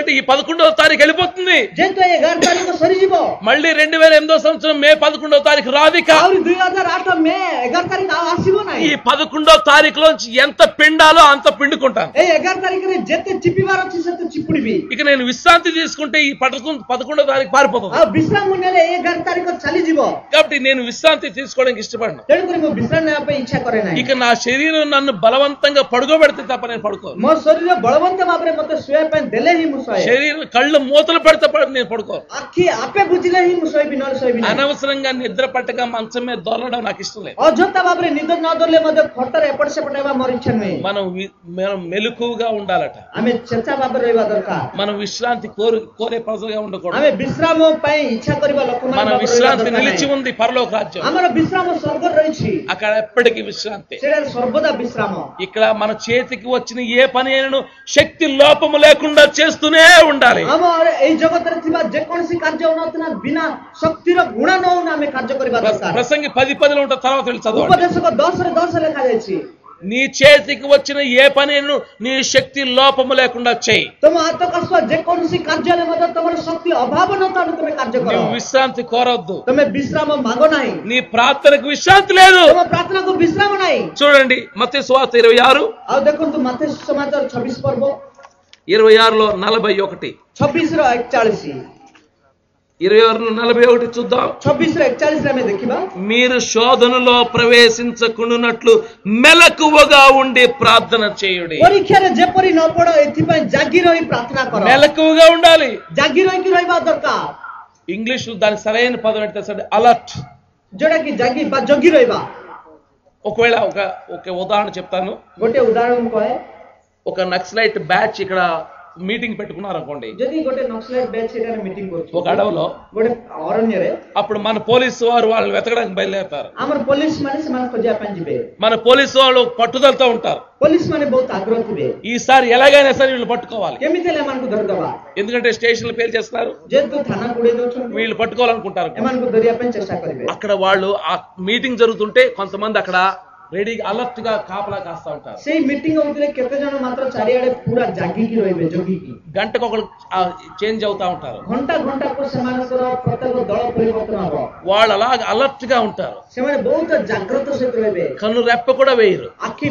11వ తారీఖు వెళ్ళిపోతుంది. ଯେହେତु 11 ତାରିଖ ସରିଯିବ, మళ్ళీ 2008 సంవత్సరం మే 11వ తారీఖు రాదిక. ଆହୁରି 2008 ମେ 11 ତାରିଖ ଆଉ ଆସିବ ନାହିଁ। ఈ 11వ తారీఖులోంచి ఎంత పిండాలో అంత పిండుకుంటాను. ଏଇ 11 ତାରିଖରେ ଯେତେ ଚିପିବାର ଅଛି ସେତେ ଚିପୁଡ଼ିବି। ఇక నేను విశ్రాంతి తీసుకుంటే ఈ 11వ తారీఖు పారిపోతుంది. ଆଉ ବିଶ୍ରାମ ନେଲେ 11 ତାରିଖ ଚାଲିଯିବ। కాబట్టి నేను విశ్రాంతి తీసుకోవడానికి ఇష్టపడను. ତେଣୁକରି ମୁଁ ବିଶ୍ରାମ ନେବା ପାଇଁ ଇଚ୍ଛା କରେ ନାହିଁ। ఇక నా శరీరం నన్ను బలవంతంగా పడుకోబెడితే తప్ప నేను పడుకోను. ମୋ ଶରୀର ବଳବନ୍ତ ଭାବରେ ମତେ ଶୋଇବା ପାଇଁ ଦେଲେ ହିଁ ମୁଁ ଶୋଏ। శరీరం కళ్ళు మూతలు పెడితే నేను పడుకోను. ଆଖି ଆପେ ବୁଝିଲେ ହିଁ ମୁଁ ଶୋଇବି, ନହେଲେ ଶୋଇବି ନାହିଁ। అనవసరంగా నిద్ర పట్టక మంచం మీద దొరలడం నాకు ఇష్టం లేదు. ଅଯଥା ଭାବରେ ନିଦ ନ ଧରିଲେ ମଧ୍ୟ ଖଟରେ ଏପଟ ସେପଟ ହେବା ମୋର ଇଚ୍ଛା ନୁହେଁ। మనం మెలకువగా ఉండాలట. ଆମେ ଚେତା ଭାବରେ ରହିବା ଦରକାର। మనం విశ్రాంతి కోరే ప్రజలుగా ఉండకూడదు. ଆମେ ବିଶ୍ରାମ ପାଇଁ ଇଚ୍ଛା କରିବା ଲୋକମାନେ మన ଭାବରେ ରହିବା విశ్రాంతి ଦରକାର నిలిచి ନାହିଁ। ఉంది పరలోక రాజ్యం. ଆମର ବିଶ୍ରାମ ସ୍ୱର୍ଗରେ ରହିଛି, అక్కడ ఎప్పటికీ విశ్రాంతి. ସେଟା ସର୍ବଦା ବିଶ୍ରାମ। ఇక్కడ మన చేతికి వచ్చిన ఏ పని అయినను శక్తి లోపము లేకుండా చేస్తూనే ఉండాలి. ଆମ ଏଇ ଜଗତରେ ଥିବା ଯେକୌଣସି କାର୍ଯ୍ୟ ଉନ୍ନତି ବିନା ଶକ୍ତିର ଗୁଣ ନ ହଉନା ଆମେ କାର୍ଯ୍ୟ କରିବା ଦରକାର। ప్రసంగి 10:10 ఉంటా, తర్వాత వెళ్ళి చదవండి. ଉପଦେଶକ 10:10 ଲେଖାଯାଇଛି, నీ చేతికి వచ్చిన ఏ పనిను నీ శక్తి లోపము లేకుండా చేయి. ତମ ହାତକୁ ଆସୁଥିବା ଯେକୌଣସି କାର୍ଯ୍ୟରେ ମଧ୍ୟ ତମର ଶକ୍ତି ଅଭାବ ନଥାଉ ତମେ କାର୍ଯ୍ୟ କର। నువ్వు విశ్రాంతి కోరొద్దు. ତମେ ବିଶ୍ରାମ ମାଗ ନାହିଁ, నీ ప్రార్థనకు విశ్రాంతి లేదు. ତମ ପ୍ରାର୍ଥନାକୁ ବିଶ୍ରାମ ନାହିଁ। చూడండి మత్తయి సువార్త 26 ଆଉ ଦେଖନ୍ତୁ ମାଥେୟ ସମାଚାର 26 ପର୍ବ 26లో 41, 26:41, 26:41 చూద్దాం. 26:41 ଆମେ ଦେଖିବା, మీరు శోధనలో ప్రవేశించకుండునట్లు మెలకువగా ఉండి ప్రార్థన చేయుడి. ପରୀକ୍ଷାରେ ଯେପରି ନ ପଡ ଏଥିପାଇଁ ଜାଗି ରହି ପ୍ରାର୍ଥନା କର। మెలకువగా ఉండాలి. ଜାଗି ରହିକି ରହିବା ଦରକାର। ఇంగ్లీష్ లో దాని సరైన పదం ఏంటంటే అలర్ట్. ଯୋଉଟା କି ଜାଗି ବା ଜଗି ରହିବା। ఒకవేళ ఒక ఉదాహరణ చెప్తాను. ଗୋଟେ ଉଦାହରଣ ମୁଁ କହେ, ఒక నక్సలైట్ బ్యాచ్ ఇక్కడ మీటింగ్ పెట్టుకున్నారు అనుకోండి, ଯଦି ଗୋଟେ ନକ୍ସଲାଇଟ୍ ବ୍ୟାଚ୍ ସେଠାରେ ମିଟିଂ କରୁଛି ఒక అడవిలో. ଗୋଟେ ଅରଣ୍ୟରେ, అప్పుడు మన పోలీసు వారు వాళ్ళు వెతకడానికి బయలుదేరుతారు. ଆମର ପୋଲିସ ମାନେ ସେମାନେ ଖୋଜିବା ପାଇଁ ଯିବେ। మన పోలీసు వాళ్ళు పట్టుదలతో ఉంటారు. ପୋଲିସ ମାନେ ବହୁତ ଆଗ୍ରହ ଥିବେ, ఈసారి ఎలాగైనా సరే వీళ్ళు పట్టుకోవాలి. କେମିତି ହେଲେ ଏମାନଙ୍କୁ ଧରିଦବା। ఎందుకంటే స్టేషన్లు పేరు చేస్తున్నారు, ଯେହେତୁ ଥାନା ଗୁଡେଇ ଦଉଛନ୍ତି, వీళ్ళు పట్టుకోవాలనుకుంటారు. ଏମାନଙ୍କୁ ଧରିବା ପାଇଁ ଚେଷ୍ଟା କରିବେ। అక్కడ వాళ్ళు ఆ మీటింగ్ జరుగుతుంటే కొంతమంది అక్కడ రెడీగా అలర్ట్ గా కాపలా కాస్తా ఉంటారు. ସେଇ ମିଟିଂ ହଉଥିଲେ କେତେ ଜଣ ମାତ୍ର ଚାରିଆଡେ ପୁରା ଜାଗିକି ରହିବେ, ଜଗିକି। గంటకు ఒకరు చేంజ్ అవుతా ఉంటారు. ଘଣ୍ଟା ଘଣ୍ଟାକୁ ସେମାନଙ୍କର ପ୍ରତ୍ୟେକ ଦଳ ପରିବର୍ତ୍ତନ ହବ। వాళ్ళు అలాగ అలర్ట్ గా ఉంటారు. ସେମାନେ ବହୁତ ଜାଗ୍ରତ ସହିତ ରହିବେ, కన్ను రెప్ప కూడా వేయరు. ଆଖି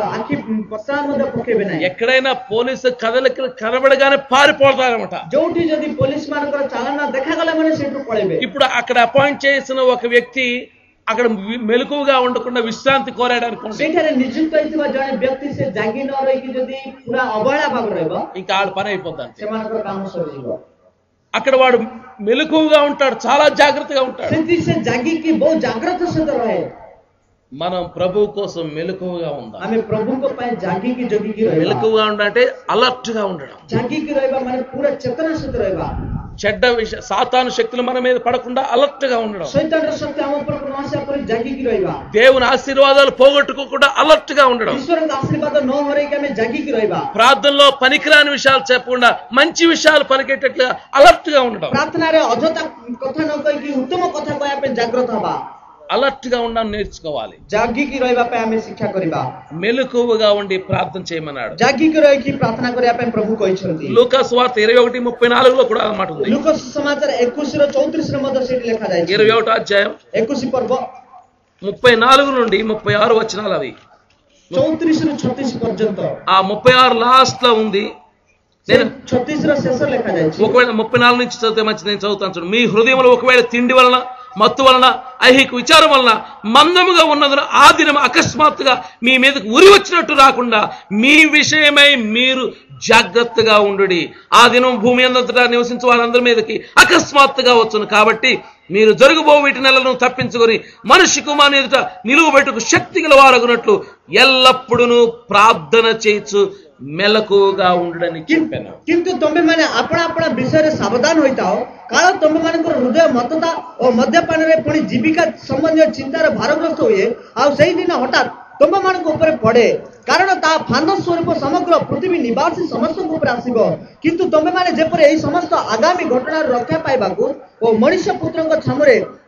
ପତା ମଧ୍ୟ ପକେଇବେ ନାହିଁ। ఎక్కడైనా పోలీసు కనబడగానే పారిపోతారన్నమాట. ଯୋଉଠି ଯଦି ପୋଲିସ ମାନଙ୍କର ଚାଳନା ଦେଖାଗଲା ମାନେ ସେଇଠୁ ପଳେଇବେ। ఇప్పుడు అక్కడ అపాయింట్ చేసిన ఒక వ్యక్తి అక్కడ మెలకువగా ఉండకుండా విశ్రాంతి కోరాడు అనుకోండి, ସେଇଠାରେ ନିଯୁକ୍ତ ହେଇଥିବା ଜଣେ ବ୍ୟକ୍ତି ସେ ଜାଗି ନ ରହିକି ଯଦି ପୁରା ଅବହେଳା ଭାବରେ ରହିବ, ఇంకా ఆడ పని అయిపోద్ది. ସେମାନଙ୍କର କାମ ସରିଯିବ। అక్కడ వాడు మెలకువగా ఉంటాడు, చాలా జాగ్రత్తగా ఉంటాడు. ସେଠି ସେ ଜାଗିକି ବହୁତ ଜାଗ୍ରତ ସହିତ ରହେ। మనం ప్రభు కోసం మెలకువగా ఉందాం. ଆମେ ପ୍ରଭୁଙ୍କ ପାଇଁ ଜାଗିକି ଜଗିକି ରହିବା। మెలకువగా ఉండాలంటే అలర్ట్ గా ఉండడం. ଜାଗିକି ରହିବା ମାନେ ପୁରା ଚେତନା ସହିତ ରହିବା। చెడ్డ సాతాను శక్తులు మన మీద పడకుండా అలర్ట్ గా ఉండడం. ଶୈତାନର ଶକ୍ତି ଆମ ଉପରକୁ ନ ଆସିବା ପରି ଜାଗିକି ରହିବା। దేవుని ఆశీర్వాదాలు పోగొట్టుకోకుండా అలర్ట్ గా ఉండడం. ଈଶ୍ୱରଙ୍କ ଆଶୀର୍ବାଦ ନ ହରେଇକି ଆମେ ଜାଗିକି ରହିବା। ప్రార్థనలో పనికిరాని విషయాలు చెప్పకుండా మంచి విషయాలు పలికేటట్లుగా అలర్ట్ గా ఉండడం. ପ୍ରାର୍ଥନାରେ ଅଯଥା କଥା ନ କହିକି ଉତ୍ତମ କଥା କହିବା ପାଇଁ ଜାଗ୍ରତ ହବା। అలర్ట్ గా ఉండడం నేర్చుకోవాలి. ଜାଗିକି ରହିବା ପାଇଁ ଆମେ ଶିକ୍ଷା କରିବା। మెలకువగా ఉండి ప్రార్థన చేయమన్నాడు. ଜାଗିକି ରହିକି ପ୍ରାର୍ଥନା କରିବା ପାଇଁ ପ୍ରଭୁ କହିଛନ୍ତି। లూకా సువార్త 21:34లో కూడా ఆ మాట ఉంది. ଲୁକା ସମାଚାର 21:34 ମଧ୍ୟ ସେଠି ଲେଖାଯାଇଛି। 21వ అధ్యాయం 21 ପର୍ବ 34 నుండి 36 వచనాలు అవి. 34-36 పర్যନ୍ତ। ఆ 36 లాస్ట్ లో ఉంది. నేను 36ର శେଷ ଲେଖାଯାଇଛି। ఒకవేళ 34 నుంచి చదివితే మంచిది, నేను చదువుతాను చూడు. మీ హృదయంలో ఒకవేళ తిండి వలన, మత్తు వలన, ఐహిక విచారం వలన మందముగా ఉన్నందున ఆ దినం అకస్మాత్తుగా మీ మీదకు ఉరి వచ్చినట్టు రాకుండా మీ విషయమై మీరు జాగ్రత్తగా ఉండుడి. ఆ దినం భూమి అంతటా నివసించే వారందరి మీదకి అకస్మాత్తుగా వచ్చును. కాబట్టి మీరు జరుగుబో వీటి నెలను తప్పించుకొని మనిషి కుమారుని ఎదుట నిలువబెట్టుకు శక్తి గల వారగునట్లు ఎల్లప్పుడూ ప్రార్థన చేయొచ్చు, మెలకువగా ఉండడని చెప్పాను. କିନ୍ତୁ ତମେ ମାନେ ଆପଣା ଆପଣା ବିଷୟରେ ସାବଧାନ ହୋଇଥାଅ, କାରଣ ତମେ ମାନଙ୍କର ହୃଦୟ ମତ୍ତତା ଓ ମଦ୍ୟପାନରେ ପୁଣି ଜୀବିକା ସମ୍ବନ୍ଧୀୟ ଚିନ୍ତାର ଭାରଗ୍ରସ୍ତ ହୁଏ। ଆଉ ସେଇଦିନ ହଠାତ୍ ତମ ମାନଙ୍କ ଉପରେ ପଡେ, କାରଣ ତା ଫାନ୍ଦ ସ୍ୱରୂପ ସମଗ୍ର ପୃଥିବୀ ନିବାସୀ ସମସ୍ତଙ୍କ ଉପରେ ଆସିବ। କିନ୍ତୁ ତମେ ମାନେ ଯେପରି ଏହି ସମସ୍ତ ଆଗାମୀ ଘଟଣାରୁ ରକ୍ଷା ପାଇବାକୁ ଓ ମଣିଷ ପୁତ୍ରଙ୍କ ଛାମୁରେ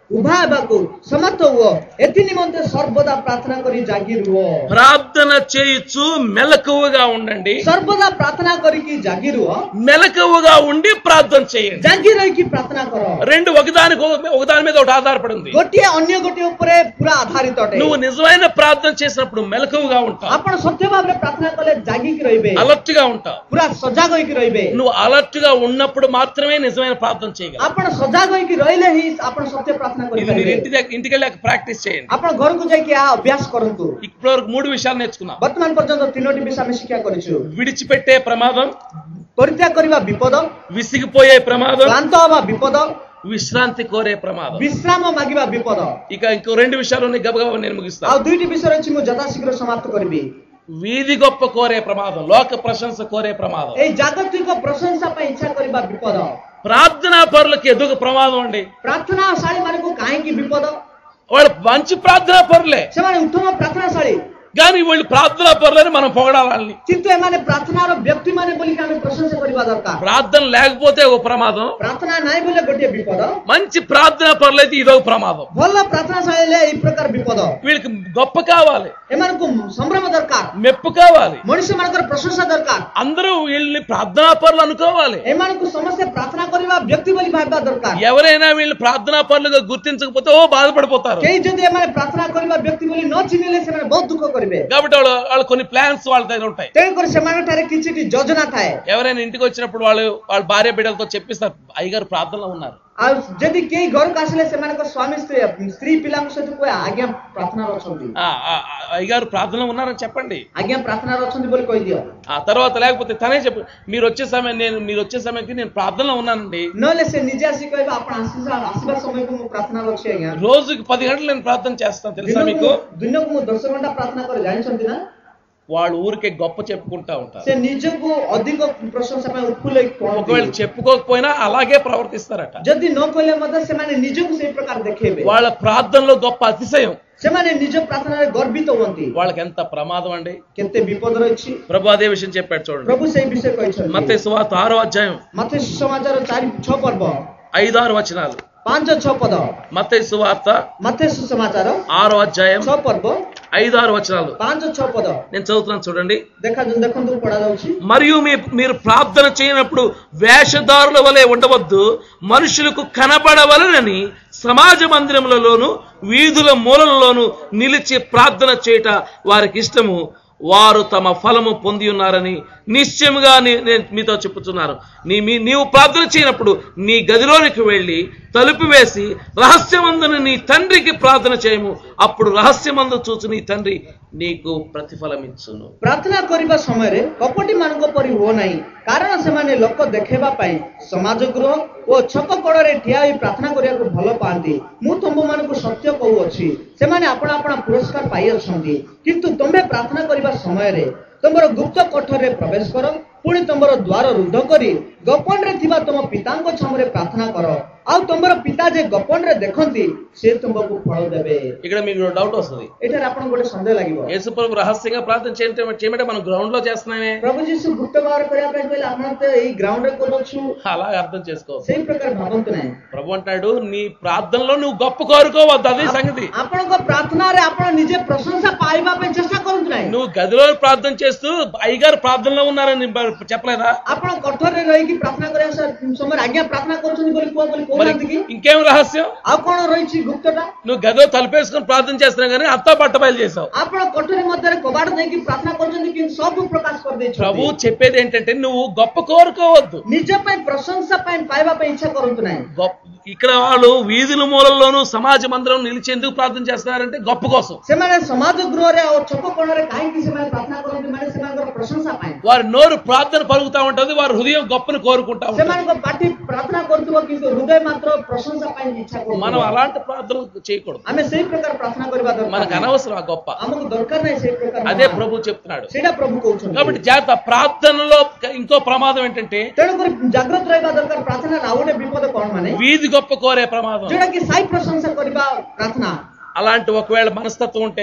उभा हेबाकु समर्थ हुओ एथि निमंते सर्वदा प्रार्थना करी जागी रुओ ప్రార్థన చేయొచ్చు మెలకువగా ఉండండి सर्वदा प्रार्थना करी की जागी रुओ మెలకువగా ఉండి ప్రార్థన చేయండి जागी रही की प्रार्थना करो రెండు ఒకదాని మీద ఒకటి ఆధారపడి ఉంది गोटिए अन्य गोटिए उपरे पूरा आधारित अटे నువ్వు నిజమైన ప్రార్థన చేసినప్పుడు మెలకువగా ఉంటావు आपण सत्य भाव प्रार्थना कले जागी की रहिबे అలర్ట్ గా ఉంటావు पूरा सजाग होई की रहिबे నువ్వు అలర్ట్ గా ఉన్నప్పుడు మాత్రమే నిజమైన ప్రార్థన చేయగలవు आपण सजाग होई की रहिले ही आपण सत्य प्रार्थना करि ఇది మీరు परिबे ఇంటికి వెళ్ళాక ప్రాక్టీస్ చేయండి आपण घर को जाई की आ अभ्यास करंतु ఇప్పటివరకు 3 విషయాలు నేర్చుకున్నాం वर्तमान पर्यंत तीनोटी विषय में शिक्षा करिछु విడిచిపెట్టే ప్రమాదం परित्याग करिबा विपद విసిగిపోయే ప్రమాదం क्लांत होबा विपद విశ్రాంతి కోరే ప్రమాదం विश्राम मागिबा विपद ఇక ఇంకో 2 విషయాలు గబగబా నేను ముగిస్తాను आ दुईटी विषय अछि मु यथाशीघ्र समाप्त करिबी వీధి గొప్ప కోరే ప్రమాదం లోక ప్రశంస కోరే ప్రమాదం ए जागतिक प्रशंसा पे इच्छा करिबा विपद ప్రార్థనా పరులకు ఎదుగు ప్రమాదం అండి प्रार्थनाशाली मानकु काहे की विपद వాళ్ళు మంచి ప్రార్థనా పరులే सेमाने उत्तम प्रार्थनाशाली కానీ వాళ్ళు ప్రార్థనా పరులని మనం పొగడాలని किंतु एमाने प्रार्थनार व्यक्ति माने बोली कि हमें प्रशंसा करिबा दरकार ప్రార్థన లేకపోతే ఒక ప్రమాదం प्रार्थना नाही बोले गोटे विपद మంచి ప్రార్థనా పరులైతే ఇదో ప్రమాదం भल प्रार्थनाशाली ई प्रकार विपद వీళ్ళకి గొప్ప కావాలి एमानकु संभ्रम दरकार మెప్పు కావాలి मनुष्य मानकर प्रशंसा दरकार అందరూ వీళ్ళని ప్రార్థనా పరులు అనుకోవాలి एमानकु समस्त प्रार्थना करिबा व्यक्ति बोली भाबा दरकार ఎవరైనా వీళ్ళు ప్రార్థనా పరులుగా గుర్తించకపోతే ఓ బాధపడిపోతారు केही जदि एमाने प्रार्थना करिबा व्यक्ति बोली न चिनिले सेमाने बहुत दुःख करिबे కాబట్టి వాళ్ళు కొన్ని ప్లాన్స్ వాళ్ళ దగ్గర ఉంటాయి तेणु कर सेमाने ठारे किछिटी योजना थाए ఎవరైనా ఇంటికి వచ్చినప్పుడు వాళ్ళ భార్య బిడ్డలతో చెప్పిస్తారు అయ్యగారు ప్రార్థనలో ఉన్నారు आ जदि केही घर को आसले सेमानक स्वामी स्त्री पिलांक सहित कोई आज्ञा प्रार्थना रछंती అయ్యగారు ప్రార్థనలో ఉన్నారని చెప్పండి आज्ञा प्रार्थना रछंती बोली कहि दियो ఆ తర్వాత లేకపోతే తనే చెప్పు మీరు వచ్చే సమయానికి నేను ప్రార్థనలో ఉన్నానండి नले से निजे आसी कहबा आपण आसीबा समय को मु प्रार्थना रछि आज्ञा రోజుకి 10 గంటలు నేను ప్రార్థన చేస్తాను తెలుసా మీకు दिनको मु 10 घंटा प्रार्थना करे जानिछंती ना వాళ్ళు ఊరికే గొప్ప చెప్పుకుంటా ఉంటారు से निजको अधिक प्रशंसा पे उत्फुल्ल ఒకవేళ చెప్పుకోకపోయినా అలాగే ప్రవర్తిస్తారట जदि न कहले मते सेमाने निजको से प्रकार देखेबे వాళ్ళ ప్రార్థనలో గొప్ప అతిశయం सेमाने निज प्रार्थना रे गर्वित होंती వాళ్ళకి ఎంత ప్రమాదం అండి केते विपद रछि ప్రభు అదే విషయం చెప్పాడు చూడండి प्रभु से विषय कहिछन మత్తయి సువార్త 6వ అధ్యాయం मत्थई सुसमाचार 4-6 पर्व 5-6 వచనాలు 5-6 पद మత్తయి సువార్త मत्थई सुसमाचार 6వ అధ్యాయం 6 पर्व 5-6 వచనాలు 5-6 पद నేను చదువుతున్నాను చూడండి देखंतु पढ़ा जाउछि మరియు మీరు ప్రార్థన చేయనప్పుడు వేషధారుల వలె ఉండవద్దు మనుషులకు కనబడవలనని సమాజ మందిరములలోను వీధుల మూలలలోను నిలిచి ప్రార్థన చేయట వారికి ఇష్టము వారు తమ ఫలము పొంది ఉన్నారని నిశ్చయముగా నేను మీతో చెప్పుచున్నాను నీవు ప్రార్థన చేయనప్పుడు నీ గదిలోనికి వెళ్ళి తలుపు వేసి రహస్యమందున నీ తండ్రికి ప్రార్థన చేయము అప్పుడు రహస్యమందు చూచు నీ తండ్రి నీకు ప్రతిఫలం ఇచ్చును प्रार्थना करिबा समय रे कपटी मानक परि हो नाही कारण से माने लोक देखेबा पई समाज गृह ओ छक कोड़रे ठिया होई प्रार्थना करिया को भलो पांती मु तंबो मानक सत्य कहू अछि से माने आपन आपन पुरस्कार पाई अछंती किंतु तंबे प्रार्थना करिबा समय रे तमरो गुप्त कोठर रे प्रवेश करो पुणी तमरो द्वार रुद्ध करी गोपन रे थिबा तम पितांको छमरे प्रार्थना करो आ तमरो पिता जे गोपन रे देखंती से तुमको फल देबे ఇక్కడ మీకు డౌట్ వస్తుంది एठार आपन गोटे संदेह लागिबो యేసు ప్రభు రహస్యంగా ప్రార్థన చేయమంటే మనం గ్రౌండ్ లో చేస్తున్నామే प्रभु जीसु गुप्त व्यवहार करिया पई कहले आपण त एई ग्राउंड रे करछु అలా అర్థం చేసుకో सेही प्रकार भावंत नाही ప్రభు అంటాడు నీ ప్రార్థనలో నువ్వు గొప్ప కోరుకోవద్దు అదే సంగతి आपण को प्रार्थना रे आपण निजे प्रशंसा पाइबा पे चेष्टा करंत नाही నువ్వు గదిలో ప్రార్థన చేస్తూ అయ్యగారు ప్రార్థనలో ఉన్నారని చెప్పలేదా आपण कठोर रे रही की प्रार्थना करे समय आज्ञा प्रार्थना करछन बोली कोनांत की ఇంకేం రహస్యం आ कोन रहिछि गुप्तटा నువ్వు గదిలో తలుపేసుకొని ప్రార్థన చేస్తున్నావు కానీ అంతా బట్టబయలు చేసావు आपण कठोर मध्य रे कबाड़ दे की प्रार्थना करछन कि सब प्रकाश कर दे ప్రభు చెప్పేది ఏంటంటే నువ్వు గొప్ప కోరుకోవద్దు निज पे प्रशंसा पे पाइबा पे इच्छा करंत नाही ఇక్కడ వాళ్ళు వీధుల మూలల్లోనూ సమాజ మందిరం నిలిచి ఎందుకు ప్రార్థన చేస్తున్నారంటే గొప్ప కోసం सेमाने समाज गृह रे और छक कोन रे काहे की सेमाने प्रार्थना करंत माने सेमानकर प्रशंसा पाए వారి నోరు ప్రార్థన పలుకుతా ఉంటది వారి హృదయం గొప్పను కోరుకుంటా ఉంటది सेमानको पाटी प्रार्थना करथुबो किंतु हृदय मात्र प्रशंसा पाए इच्छा करथुबो మనం అలాంటి ప్రార్థన చేయకూడదు हमें सही प्रकार प्रार्थना करबा మనకు दरकार అనవసరం ఆ గొప్ప हमको दरकार नहीं सही प्रकार అదే ప్రభు చెప్తున్నాడు सेटा प्रभु कहउछन కాబట్టి జాగ్రత్త ప్రార్థనలో ఇంకో ప్రమాదం ఏంటంటే तेणु कर जागृत रहबा दरकार प्रार्थना रावणे विपद कोन माने వీధి గొప్ప కోరే ప్రమాదం जेडा कि साई प्रशंसा करबा प्रार्थना అలాంటి ఒకవేళ మనస్తత్వం ఉంటే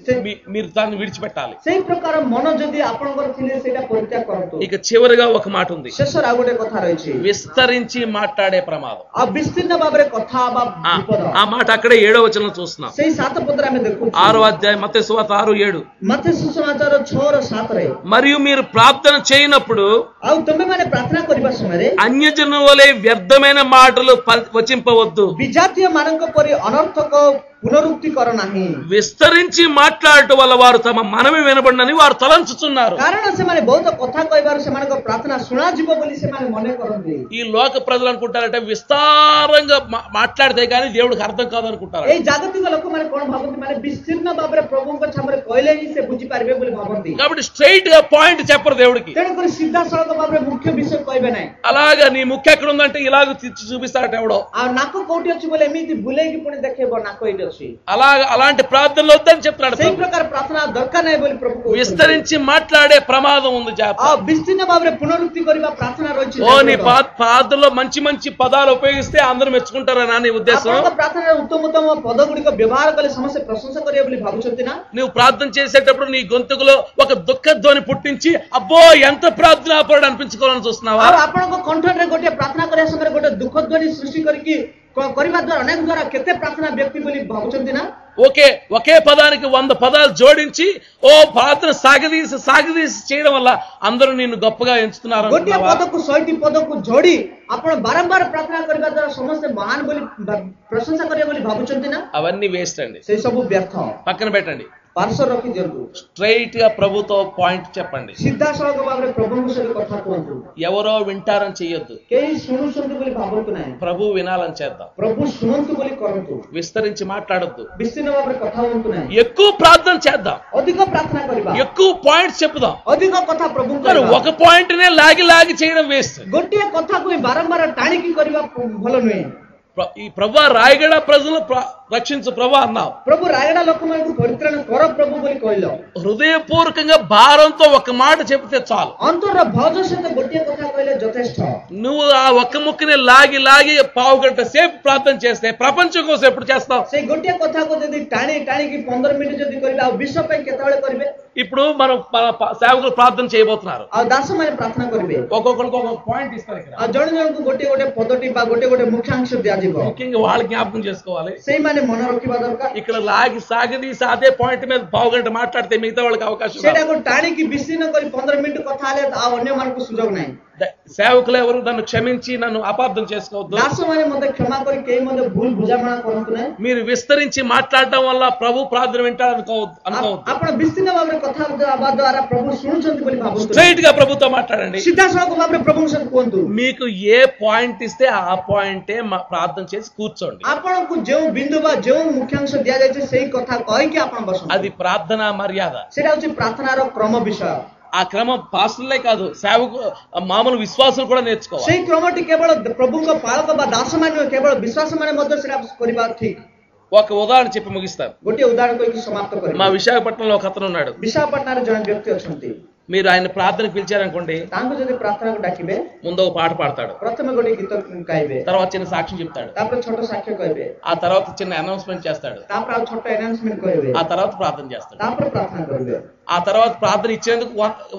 మీరు దాన్ని విడిచిపెట్టాలి. ସେଇ ପ୍ରକାର ମନ ଯଦି ଆପଣଙ୍କର ଥିଲେ ସେଇଟା ପରିତ୍ୟାଗ କରନ୍ତୁ. ఇక చివరిగా ఒక మాట ఉంది, ଶେଷରେ ଆଉ ଗୋଟେ କଥା ରହିଛି, విస్తరించి మాట్లాడే ప్రమాదం. ଆଉ ବିସ୍ତୀର୍ଣ୍ଣ ଭାବରେ କଥା ହେବା ବିପଦ. ఆ మాట అక్కడే 7వ వచనంలో చూస్తున్నాం. ସେଇ 7 ପଦରେ ଆମେ ଦେଖୁଛୁ, 6వ అధ్యాయం మత్తయి సువార్త 6:7. మత్తయి సుసమాచాର 6:7. మరియు మీరు ప్రార్థన చేయనప్పుడు ଆଉ ତମେ ମାନେ ପ୍ରାର୍ଥନା କରିବା ସମୟରେ అన్యజనుల వలె వ్యర్థమైన మాటలు వచింపవద్దు. ବିଜାତୀୟ ମାନଙ୍କ ପରି ଅନର୍ଥକ పునరుక్తి కర ନାହିଁ. విస్తరించి మాట్లాడటం వల్ల వారు తమ మనవి వినబడనని వారు తలంచుతున్నారు. కారణ ସେମାନେ ବହୁତ କଥା କହିବାରୁ ସେମାନଙ୍କ ପ୍ରାର୍ଥନା ଶୁଣାଯିବ ବୋଲି ସେମାନେ ମନେ କରନ୍ତି. ఈ లోక ప్రజలు అనుకుంటారంటే విస్తారంగా మాట్లాడితే కానీ దేవుడికి అర్థం కాదు అనుకుంటారు. ଏଇ ଜାଗତିକ ଲୋକମାନେ କଣ ଭାବନ୍ତି, ମାନେ ବିସ୍ତୀର୍ଣ୍ଣ ଭାବରେ ପ୍ରଭୁଙ୍କ ସାମରେ କହିଲେ ହିଁ ସେ ବୁଝିପାରିବେ ବୋଲି ଭାବନ୍ତି. కాబట్టి స్ట్రైట్ గా పాయింట్ చెప్పరు దేవుడికి. ତେଣୁକରି సిద్ధాసଳଖ ଭାବରେ ముఖ్ୟ విషୟ କହିବେ ନାହିଁ. అలాగా నీ ముఖ్య ఎక్కడ ఉందంటే ఇలాగ తెచ్చి చూపిస్తాడట ఎవడో. ଆଉ నాକ କୋଉଠି ଅଛି ବୋଲି ଏମିତି ବୁଲେଇକି ପୁଣି ଦେଖେଇବ ନାକ ଏଇଠି ଅଛି. అలాంటి ప్రార్థనలు వద్దని చెప్తున్నాడు. ସେଇ ପ୍ରକାର ପ୍ରାର୍ଥନା ଦରକାର ନାହିଁ ବୋଲି ପ୍ରଭୁ କହୁଛନ୍ତି. విస్తరించి మాట్లాడే ప్రమాదం ఉంది జాగ్రత్త. ఆ ବିସ୍ତୀର୍ଣ୍ଣ ଭାବରେ పునరుక్తి କରିବା ପ୍ରାର୍ଥନା ରହିଛି. ఓ నీ ప్రార్థనలో మంచి మంచి పదాలు ఉపయోగిస్తే అందరూ మెచ్చుకుంటారని నీ ఉద్దేశం. ଆପଣଙ୍କ ପ୍ରାର୍ଥନାରେ ଉତ୍ତମ ଉତ୍ତମ పଦ ଗୁଡ଼ିକ ବ୍ୟବହାର କଲେ ସମସ୍ତେ ପ୍ରଶଂସା କରିବେ ବୋଲି ଭାବୁଛନ୍ତି ନା? నువ్వు ప్రార్థన చేసేటప్పుడు నీ గొంతుకులో ఒక దుఃఖధ్వని పుట్టించి అబ్బో ఎంత ప్రార్థనాపరుడు అనిపించుకోవాలని చూస్తున్నావా? ଆଉ ଆପଣଙ୍କ କଣ୍ଠରେ ଗୋଟିଏ ପ୍ରାର୍ଥନା କରିବା ସମୟରେ ଗୋଟେ ଦୁଃଖ ଧ୍ୱନି ସୃଷ୍ଟି କରିକି କରିବା ଦ୍ୱାରା ଅନେକ ଦ୍ୱାରା କେତେ ପ୍ରାର୍ଥନା ବ୍ୟକ୍ତି ବୋଲି ଭାବୁଛନ୍ତି ନା? ఒకే పదానికి 100 పదాలు జోడించి ఓ ప్రార్థన సాగదీసి చేయడం వల్ల అందరూ నిన్ను గొప్పగా ఎంచుతున్నారు. ଗୋଟିଏ ପଦକୁ 100ଟି ପଦକୁ ଯୋଡ଼ି ଆପଣ ବାରମ୍ବାର ପ୍ରାର୍ଥନା କରିବା ଦ୍ୱାରା ସମସ୍ତେ ମହାନ ବୋଲି ପ୍ରଶଂସା କରିବେ ବୋଲି ଭାବୁଛନ୍ତି ନା? అవన్నీ వేస్ట్ అండి. ସେଇ ସବୁ ବ୍ୟର୍ଥ, పక్కన పెట్టండి. ପାର୍ଶ୍ୱ ରଖି ଦିଅନ୍ତୁ. స్ట్రైట్ గా ప్రభుతో పాయింట్ చెప్పండి. ସିଧାସଳଖ ଭାବରେ ପ୍ରଭୁଙ୍କ ସହିତ କଥା କୁହନ୍ତୁ. ఎవరో వింటారని చెయ్యొద్దు. କେହି ଶୁଣୁଛନ୍ତି ବୋଲି ଭାବନ୍ତୁ ନାହିଁ. ప్రభు వినాలని చేద్దాం. ପ୍ରଭୁ ଶୁଣନ୍ତୁ ବୋଲି କରନ୍ତୁ. విస్తరించి మాట్లాడొద్దు. ବିସ୍ତୀର୍ଣ୍ଣ ଭାବରେ କଥା ହୁଅନ୍ତୁ ନାହିଁ. ఎక్కువ ప్రార్థన చేద్దాం. ଅଧିକ ପ୍ରାର୍ଥନା କରିବା, ఎక్కువ పాయింట్స్ చెప్పుదాం. ଅଧିକ କଥା ପ୍ରଭୁଙ୍କ కానీ ఒక పాయింట్ నే లాగి చేయడం వేస్ట్. ଗୋଟିଏ କଥାକୁ ବାରମ୍ବାର ଟାଣିକି କରିବା ଭଲ ନୁହେଁ. ఈ ప్రభు రాయగడ ప్రజలు రక్షించు ప్రభు అన్నావు. ప్రభు రాయగడ ଲୋକମାନଙ୍କୁ ପରିତ୍ରାଣ କର ପ୍ରଭୁ ବୋଲି କହିଲ. హృదయపూర్వకంగా భారంతో ఒక మాట చెప్తే చాలు. ଅନ୍ତର ଭଜ ସହିତ ଗୋଟିଏ କଥା କହିଲେ ଯଥେଷ୍ଟ. నువ్వు ఆ ఒక్క ముక్కని లాగి పావు గంట సేపు ప్రార్థన చేస్తే ప్రపంచం కోసం ఎప్పుడు చేస్తావు? ସେଇ ଗୋଟିଏ କଥାକୁ ଯଦି ଟାଣିକି 15 ମିନିଟ୍ ଯଦି କରିବେ ଆଉ ବିଶ୍ୱ ପାଇଁ କେତେବେଳେ କରିବେ? ఇప్పుడు మనం సేవకులు ప్రార్థన చేయబోతున్నారు. ଆଉ ଦାସମାନେ ପ୍ରାର୍ଥନା କରିବେ. ఒక్కొక్కరికి ఒక్కొక్క పాయింట్ ఇస్తారు. ఇక్కడ ଆଉ ଜଣେ ଜଣଙ୍କୁ ଗୋଟିଏ ପଦଟି ବା ଗୋଟିଏ ముఖ్యాంଶ ଦିଆଯିବ. ముఖ్యంగా వాళ్ళ జ్ఞాపకం చేసుకోవాలి. ସେଇମାନେ ମନେ ରଖିବା ଦରକାର. ఇక్కడ సాగదీసి అదే పాయింట్ మీద పావు గంట మాట్లాడితే మిగతా వాళ్ళకి అవకాశం. ସେଇଟାକୁ ଟାଣିକି ବିସ୍ତୀର୍ଣ୍ଣ କରି 15 మినిଟ୍ କଥା ହେଲେ ଆଉ ଅନ୍ୟମାନଙ୍କୁ ସୁଯୋଗ ନାହିଁ. సేవకులు ఎవరు నన్ను క్షమించి నన్ను అపార్థం చేసుకోవద్దు. దాసମାନେ ମୋତେ କ୍ଷମା କରି କେହି ମଧ୍ୟ ଭୁଲ ବୁଝାମଣା କରନ୍ତୁ ନାହିଁ. మీరు విస్తరించి మాట్లాడడం వల్ల ప్రభు ప్రార్థన వింటాడు అనుకోవద్దు. ଆପଣ ବିସ୍ତୀର୍ଣ୍ଣ ଭାବରେ କଥା ହେବା ଦ୍ୱାରା ప్రభు ଶୁଣୁଛନ୍ତି ବୋଲି ଭାବନ୍ତୁ. స్ట్రైట్ గా ప్రభుతో మాట్లాడండి. ସିଧାସଳଖ ଭାବରେ ప్రభుଙ୍କ ସହିତ କୁହନ୍ତୁ. మీకు ఏ పాయింట్ ఇస్తే ఆ పాయింటే ప్రార్థన చేసి కూర్చోండి. ଆପଣଙ୍କୁ ଯେଉଁ ବିନ୍ଦୁ ବା ଯେଉଁ ମୁଖ୍ୟାଂଶ ଦିଆଯାଇଛି ସେଇ କଥା କହିକି ଆପଣ ବସନ୍ତୁ. అది ప్రార్థన మర్యాద. ସେଟା ହେଉଛି ପ୍ରାର୍ଥନାର କ୍ରମ ବିଷୟ. ఆ క్రమం పాస్టర్లే కాదు, సేవకు మామూలు విశ్వాసులు కూడా నేర్చుకోవాలి. ସେଇ କ୍ରମଟି କେବଳ ପ୍ରଭୁଙ୍କ ପାଳକ ବା ଦାସମାନେ ନୁହେଁ, କେବଳ ବିଶ୍ୱାସମାନେ ମଧ୍ୟ ସେଟା କରିବା ଠିକ. ఒక ఉదాహరణ చెప్పి ముగిస్తాను. ଗୋଟିଏ ఉదాహరణ କହିକି సమాప్ତ କରିବି. మా విశాఖపట్నంలో ఒక అతను ఉన్నాడు. విశాఖపట్నంలో జଣେ వ్యక్తి ଅଛନ୍ତି. మీరు ఆయన ప్రార్థనకు పిలిచారనుకోండి, ତାଙ୍କୁ ଯଦି ପ୍ରାର୍ଥନାକୁ ଡାକିବେ ముందు ఒక పాట పాడతాడు. ପ୍ରଥମେ ଗୋଟେ ଗୀତ ଗାଇବେ. తర్వాత చిన్న సాక్ష్యం చెప్తాడు. ତାପରେ ଛୋଟ ସାକ୍ଷ୍ୟ କହିବେ. ఆ తర్వాత చిన్న అనౌన్స్మెంట్ చేస్తాడు. ତାପରେ ଆଉ ଛୋଟ ଆନାଉନ୍ସମେଣ୍ଟ କହିବେ. ఆ తర్వాత ప్రార్థన చేస్తాడు. ତାପରେ ପ୍ରାର୍ଥନା କରିବେ. ఆ తర్వాత ప్రార్థన ఇచ్చేందుకు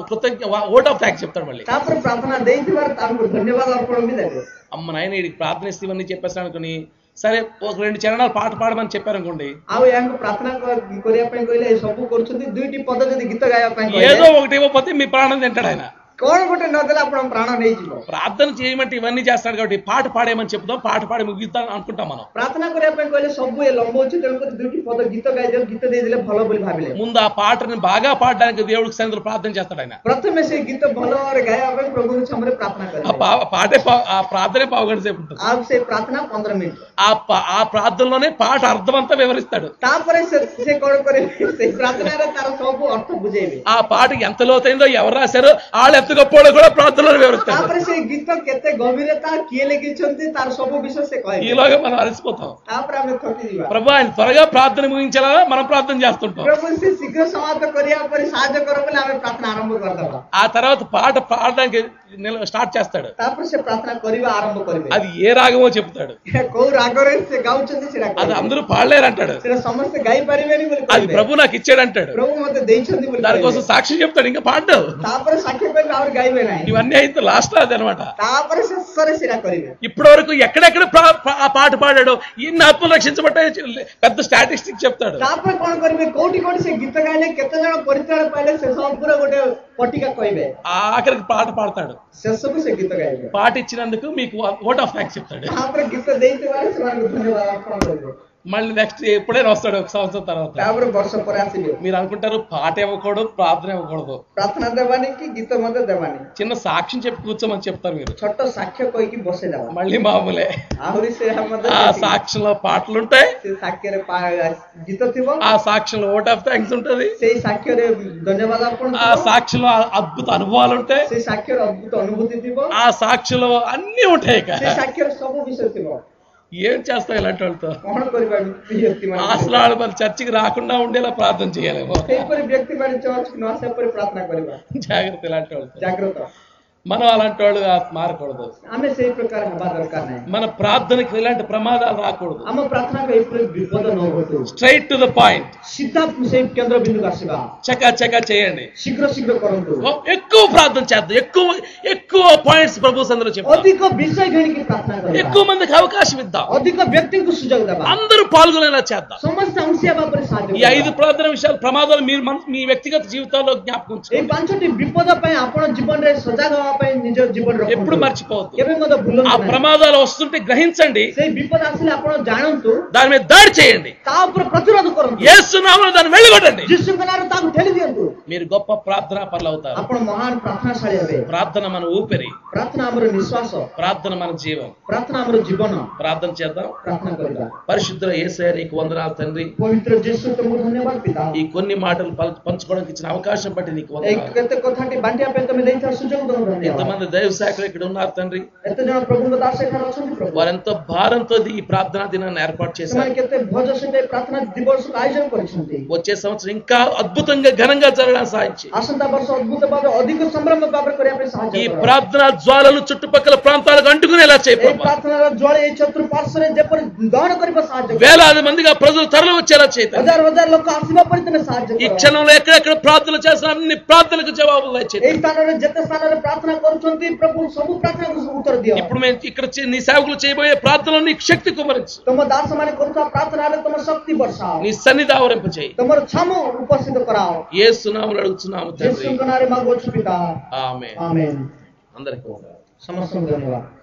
ఓట్ ఆఫ్ థ్యాంక్స్ చెప్తాడు. మళ్ళీ ତାପରେ ପ୍ରାର୍ଥନା ଦେଇଥିବାର ତାଙ୍କୁ ଧନ୍ୟବାଦ ଅର୍ପଣ ବି ଦେବେ. అమ్మ నాయన వీడికి ప్రార్థన ఇస్తే ఇవన్నీ చెప్పేస్తాను అనుకుని సరే ఒక 2 చరణాలు పాట పాడమని చెప్పారనుకోండి, ଆଉ ୟାଙ୍କୁ ପ୍ରାର୍ଥନା କରିବା ପାଇଁ କହିଲେ ସବୁ କରୁଛନ୍ତି, 2ଟି ପଦ ଯଦି గୀତ ଗାଇବା ପାଇଁ ఏదో ఒకటి ఇవ్వకపోతే మీ ప్రాణం తింటాడు ఆయన. କଣ ଗୋଟେ ନଦେଲେ ଆପଣ ପ୍ରାଣ ନେଇଯିବ. ప్రార్థన చేయమంటే ఇవన్నీ చేస్తాడు కాబట్టి పాట పాడేయమని చెప్తాం, పాట పాడి ముగిద్దాం అనుకుంటాం మనం. ପ୍ରାର୍ଥନା କରିବା ପାଇଁ କହିଲେ ସବୁ ଏ ଲମ୍ବଉଛି, ତେଣୁକରି 2ଟି ପଦ గୀତ ଗାଇଦେଲେ, గୀତ ଦେଇଦେଲେ ଭଲ ବୋଲି ଭାବିଲେ. ముందు ఆ పాటని బాగా పాడడానికి దేవుడికి సన్నిధిలో ప్రార్థన చేస్తాడు ఆయన. ପ୍ରଥମେ ସେ ଗୀତ ଭଲ ଭାବରେ ଗାଇବା ପାଇଁ ପ୍ରଭୁଙ୍କ ସାମ୍ନାରେ ପ୍ରାର୍ଥନା କରିବେ. ఆ ప్రార్థనే పావుగంట సేపు ఉంటుంది. ଆଉ ସେ ପ୍ରାର୍ଥନା 15 ମିନିଟ୍. ఆ ప్రార్థనలోనే పాట అర్థమంతా వివరిస్తాడు. ତାପରେ ସେ କଣ କରିବେ, ସେଇ ପ୍ରାର୍ଥନାରେ ତାର ସବୁ ଅର୍ଥ ବୁଝେଇବେ. ఆ పాట ఎంత లోతైందో ఎవరు రాశారో వాళ్ళు ఎంత గొప్పవాళ్ళు కూడా ప్రార్థనలో వివరిస్తాడు. ତାପରେ ସେ ଗୀତ କେତେ ଗଭୀରତା କିଏ ଲେଖିଛନ୍ତି ତାର ସବୁ ବିଷୟ ସେ କହିବେ. ఈలోగా మనం అలసిపోతాం. ତାପରେ ଆମେ ଥକିଯିବା. ప్రభు ఆయన త్వరగా ప్రార్థన ముగించేలా మనం ప్రార్థన చేస్తుంటాం. ప్రభు ସେ శୀఘ୍ର ସମାପ୍ତ କରିବା ପରେ ସାହାଯ୍ୟ କର ବୋଲି ଆମେ ପ୍ରାର୍ଥନା ଆରମ୍ଭ କରିଦେବା. ఆ తర్వాత పాట పాడడానికి స్టార్ట్ చేస్తాడు. ତାପରେ ସେ ପ୍ରାର୍ଥନା କରିବା ଆରମ୍ଭ କରିବେ. అది ఏ రాగమో చెప్తాడు. କୋଉ ରାଗରେ ସେ ଗାଉଛନ୍ତି ସେଟା అది అందరూ పాడలేరు అంటాడు. ସେଟା ସମସ୍ତେ ଗାଇ ପାରିବେନି ବୋଲି అది କହିବେ. ప్రభు నాకు ఇచ్చాడు అంటాడు. ప్రభు ମତେ ଦେଇଛନ୍ତି ବୋଲି దానికోసం సాక్షి చెప్తాడు, ఇంకా పాడ్డావు. ତାପରେ ସାକ୍ଷ୍ୟ କରିବେ ଆହୁରି ଗାଇବେ ନାହିଁ. ఇవన్నీ అయితే లాస్ట్ అది అనమాట. ତାପରେ ଶେଷରେ ସେଟା କରିବେ. ఇప్పటి వరకు ఎక్కడెక్కడ ఆ పాట పాడాడో ఇన్ని ఆత్మలు రక్షించబడ్డాయి పెద్ద స్టాటిస్టిక్స్ చెప్తాడు. ତାପରେ କଣ କରିବେ, କୋଉଠି କୋଉଠି ସେ ଗୀତ ଗାଇଲେ, କେତେ ଜଣ ପରିତ୍ରାଣ ପାଇଲେ, ସେ ସମ୍ପୂର୍ଣ୍ଣ ଗୋଟେ ପଟିକା କହିବେ. ఆఖరికి పాట పాడతాడు. ଶେଷକୁ ସେ ଗୀତ ଗାଇବେ. పాట ఇచ్చినందుకు మీకు ఓట్ ఆఫ్ థ్యాంక్స్ చెప్తాడు. ତାପରେ ଗୀତ ଦେଇଥିବାରୁ ସେମାନଙ୍କୁ ଧନ୍ୟବାଦ ଅର୍ପଣ କରିବେ. మళ్ళీ నెక్స్ట్ ఎప్పుడైనా వస్తాడు ఒక సంవత్సరం తర్వాత. ତାପରେ ବର୍ଷ ପରେ ଆସିବେ. మీరు అనుకుంటారు పాట ఇవ్వకూడదు, ప్రార్థన ఇవ్వకూడదు, ପ୍ରାର୍ଥନା ଦେବାନି କି ଗୀତ ମଧ୍ୟ ଦେବାନି, చిన్న సాక్ష్యం చెప్పి కూర్చోమని చెప్తారు మీరు. ଛୋଟ ସାକ୍ଷ୍ୟ କହିକି ବସେଇଦବା. మళ్ళీ మామూలే. ଆହୁରି ସେ ମଧ୍ୟ ఆ సాక్ష్యంలో పాటలు ఉంటాయి, ସେ ସାକ୍ଷ୍ୟରେ ଗୀତ ଥିବ, ఆ సాక్ష్యంలో ఓట్ ఆఫ్ థ్యాంక్స్ ఉంటది, ସେଇ సాక్ష్ୟରେ ଧନ୍ୟବାଦ ଅର୍ପଣ ఆ ଥିବ, సాక్ష్యంలో అద్భుత అనుభవాలు ఉంటాయి, ସେଇ సాక్ష్ୟରେ ଅଦ୍ଭୁତ ଅନୁଭୂତି ଥିବ, ఆ సాక్ష్యంలో అన్ని ఉంటాయి. ସେଇ ସାକ୍ଷ୍ୟରେ ସବୁ ବିଷୟ ଥିବ. ఏం చేస్తావు ఇలాంటి వాళ్ళతో? କଣ କରିବା ବ୍ୟକ୍ତି ମାନେ? అసలు వాళ్ళు మన చర్చికి రాకుండా ఉండేలా ప్రార్థన చేయాలేమో. ସେହିପରି ବ୍ୟକ୍తి ମାନେ ଚର୍ଚ୍ଚକୁ ନ ଆସିବା ପରି ପ୍ରାର୍ଥନା କରିବା. జాగ్రత్త ఇలాంటి వాళ్ళతో. ଜାଗ୍ରତ. మనం అలాంటి వాళ్ళు మారకూడదు. ଆମେ ସେଇ ପ୍ରକାର ହେବା ଦରକାର ନାହିଁ. మన ప్రార్థనకి ఇలాంటి ప్రమాదాలు రాకూడదు. ଆମ ପ୍ରାର୍ଥନାକୁ ଏପରି ବିପଦ ନ ଘଟୁ. స్ట్రైట్ టు ద పాయింట్, ସିଧା ସେଇ କେନ୍ଦ୍ର ବିନ୍ଦୁକୁ ଆସିବା. చకా చకా చేయండి. ଶୀଘ୍ର ଶୀଘ୍ର କରନ୍ତୁ. ఎక్కువ ప్రార్థన చేద్దాం, ఎక్కువ పాయింట్స్ ప్రభు సందర్భంలో చెప్తాం, ଅଧିକ ବିଷୟ ଘେଣିକି ପ୍ରାର୍ଥନା କରିବା, ఎక్కువ మందికి అవకాశం ఇద్దాం, ଅଧିକ ବ୍ୟକ୍ତିଙ୍କୁ ସୁଯୋଗ ଦେବା, అందరూ పాల్గొనేలా చేద్దాం. ସମସ୍ତେ ଅଂଶୀ ହେବା ପରେ ସାହାଯ୍ୟ ఈ କରିବା. 5 ప్రార్థన విషయాలు ప్రమాదాలు మీరు మీ వ్యక్తిగత జీవితాల్లో జ్ఞాపకం ଏଇ ఉంచుకోండి. 5ଟି ବିପଦ ପାଇଁ ଆପଣ ଜୀବନରେ ସଜାଗ ହେବା ପାଇଁ ନିଜ ଜୀବନ ఎప్పుడు ରଖନ୍ତୁ. మర్చిపోవద్దు. କେବେ ମଧ୍ୟ ଭୁଲନ୍ତୁ ఆ ନାହିଁ. ప్రమాదాలు వస్తుంటే గ్రహించండి, ସେଇ ବିପଦ ଆସିଲେ ଆପଣ ଜାଣନ୍ତୁ, దాని మీద దాడి చేయండి, ତା ଉପରେ ପ୍ରତିରୋଧ କରନ୍ତୁ, యేసు నామములో దాన్ని వెళ్ళగొట్టండి. ଯୀଶୁଙ୍କ ନାଁରେ ତାକୁ ଠେଲି ଦିଅନ୍ତୁ. మీరు గొప్ప ప్రార్థనా పరులు అవుతారు. ଆପଣ ମହାନ ପ୍ରାର୍ଥନାଶାଳୀ ହେବେ. ప్రార్థన మన ఊపిరి, ପ୍ରାର୍ଥନା ଆମର ନିଶ୍ୱାସ, ప్రార్థన మన జీవం. ପ୍ରାର୍ଥନା ଆମର ଜୀବନ. ప్రార్థన చేద్దాం. ପ୍ରାର୍ଥନା କରିବା. పరిశుద్ధుల యేసయ్య నీకు వందనాలు తండ్రి. ପବିତ୍ର ଯୀଶୁ ତୁମକୁ ଧନ୍ୟବାଦ ପିତା. ఈ కొన్ని మాటలు పంచుకోవడానికి ఇచ్చిన అవకాశం బట్టి నీకు ଏଇ వందనాలు. କେତେ କଥାଟି ବାଣ୍ଟିବା ପାଇଁ ତମେ ଦେଇଥିବା ସୁଯୋଗ ତୁମକୁ ଧନ୍ୟବାଦ. ఎంతమంది దైవ సేవకులు ఇక్కడ ఉన్నారు తండ్రి, ଏତେ ଜଣ ପ୍ରଭୁଙ୍କ ଦାସ ଏଠାରେ ଅଛନ୍ତି ପ୍ରଭୁ. వారెంతో భారంతో ఈ ప్రార్థనా దినాన్ని ఏర్పాటు ସେମାନେ చేశారు. କେତେ ଭୋଜ ସହିତ ପ୍ରାର୍ଥନା ଦିବସକୁ ଆୟୋଜନ କରିଛନ୍ତି. వచ్చే సంవత్సరం ఇంకా అద్భుతంగా ఘనంగా జరగడానికి సాధించి ଆସନ୍ତା ବର୍ଷ ଅଦ୍ଭୁତ ଭାବେ ଅଧିକ సంభ్రମ ଭାବରେ କରିବା ପାଇଁ ସାହାଯ୍ୟ ఈ କର. ప్రార్థనా జ్వాలలు చుట్టుపక్కల ప్రాంతాలకు అంటుకునేలా చేయ ଏଇ ప్రభు. ପ୍ରାର୍ଥନାର ଜ୍ୱାଳ ଏଇ ଚତୁଃପାର୍ଶ୍ୱରେ ଯେପରି ଦହନ କରିବା ସାହାଯ୍ୟ କର. వేలాది మందిగా ప్రజలు తరలి వచ్చేలా చేయండి. ହଜାର ହଜାର ଲୋକ ଆସିବା ପରି ତମେ ସାହାଯ୍ୟ ఈ କର. క్షణంలో ఎక్కడెక్కడ ప్రార్థనలు చేస్తున్న అన్ని ప్రార్థనలకు జవాబులు ଏଇ దయచేయండి. ସ୍ଥାନରେ ଯେତେ ସ୍ଥାନରେ ପ୍ରାର୍ଥନା କରୁଛନ୍ତି ପ୍ରଭୁ ସବୁ ପ୍ରାର୍ଥନାକୁ ଉତ୍ତର ଦିଅ. ఇప్పుడు మేము ఇక్కడ నీ సేవకులు చేయబోయే ప్రార్థనలో నీ శక్తి కుమరించు, ତମ ଦାସ ମାନେ କରୁଥିବା ପ୍ରାର୍ଥନାରେ ତମ ଶକ୍ତି ବର୍ଷାଅ. నీ సన్నిధి ఆవరింప చేయి. ତମର ଛାମ ଉପସ୍ଥିତ କରାଅ. యేసు నామములో అడుగుతున్నాము తండ్రి. ଯୀଶୁଙ୍କ ନାଁରେ ମାଗୁଅଛୁ ପିତା. ఆమేన్. ଆମେନ୍. అందరికీ వందనాలు. ସମସ୍ତଙ୍କୁ ଧନ୍ୟବାଦ.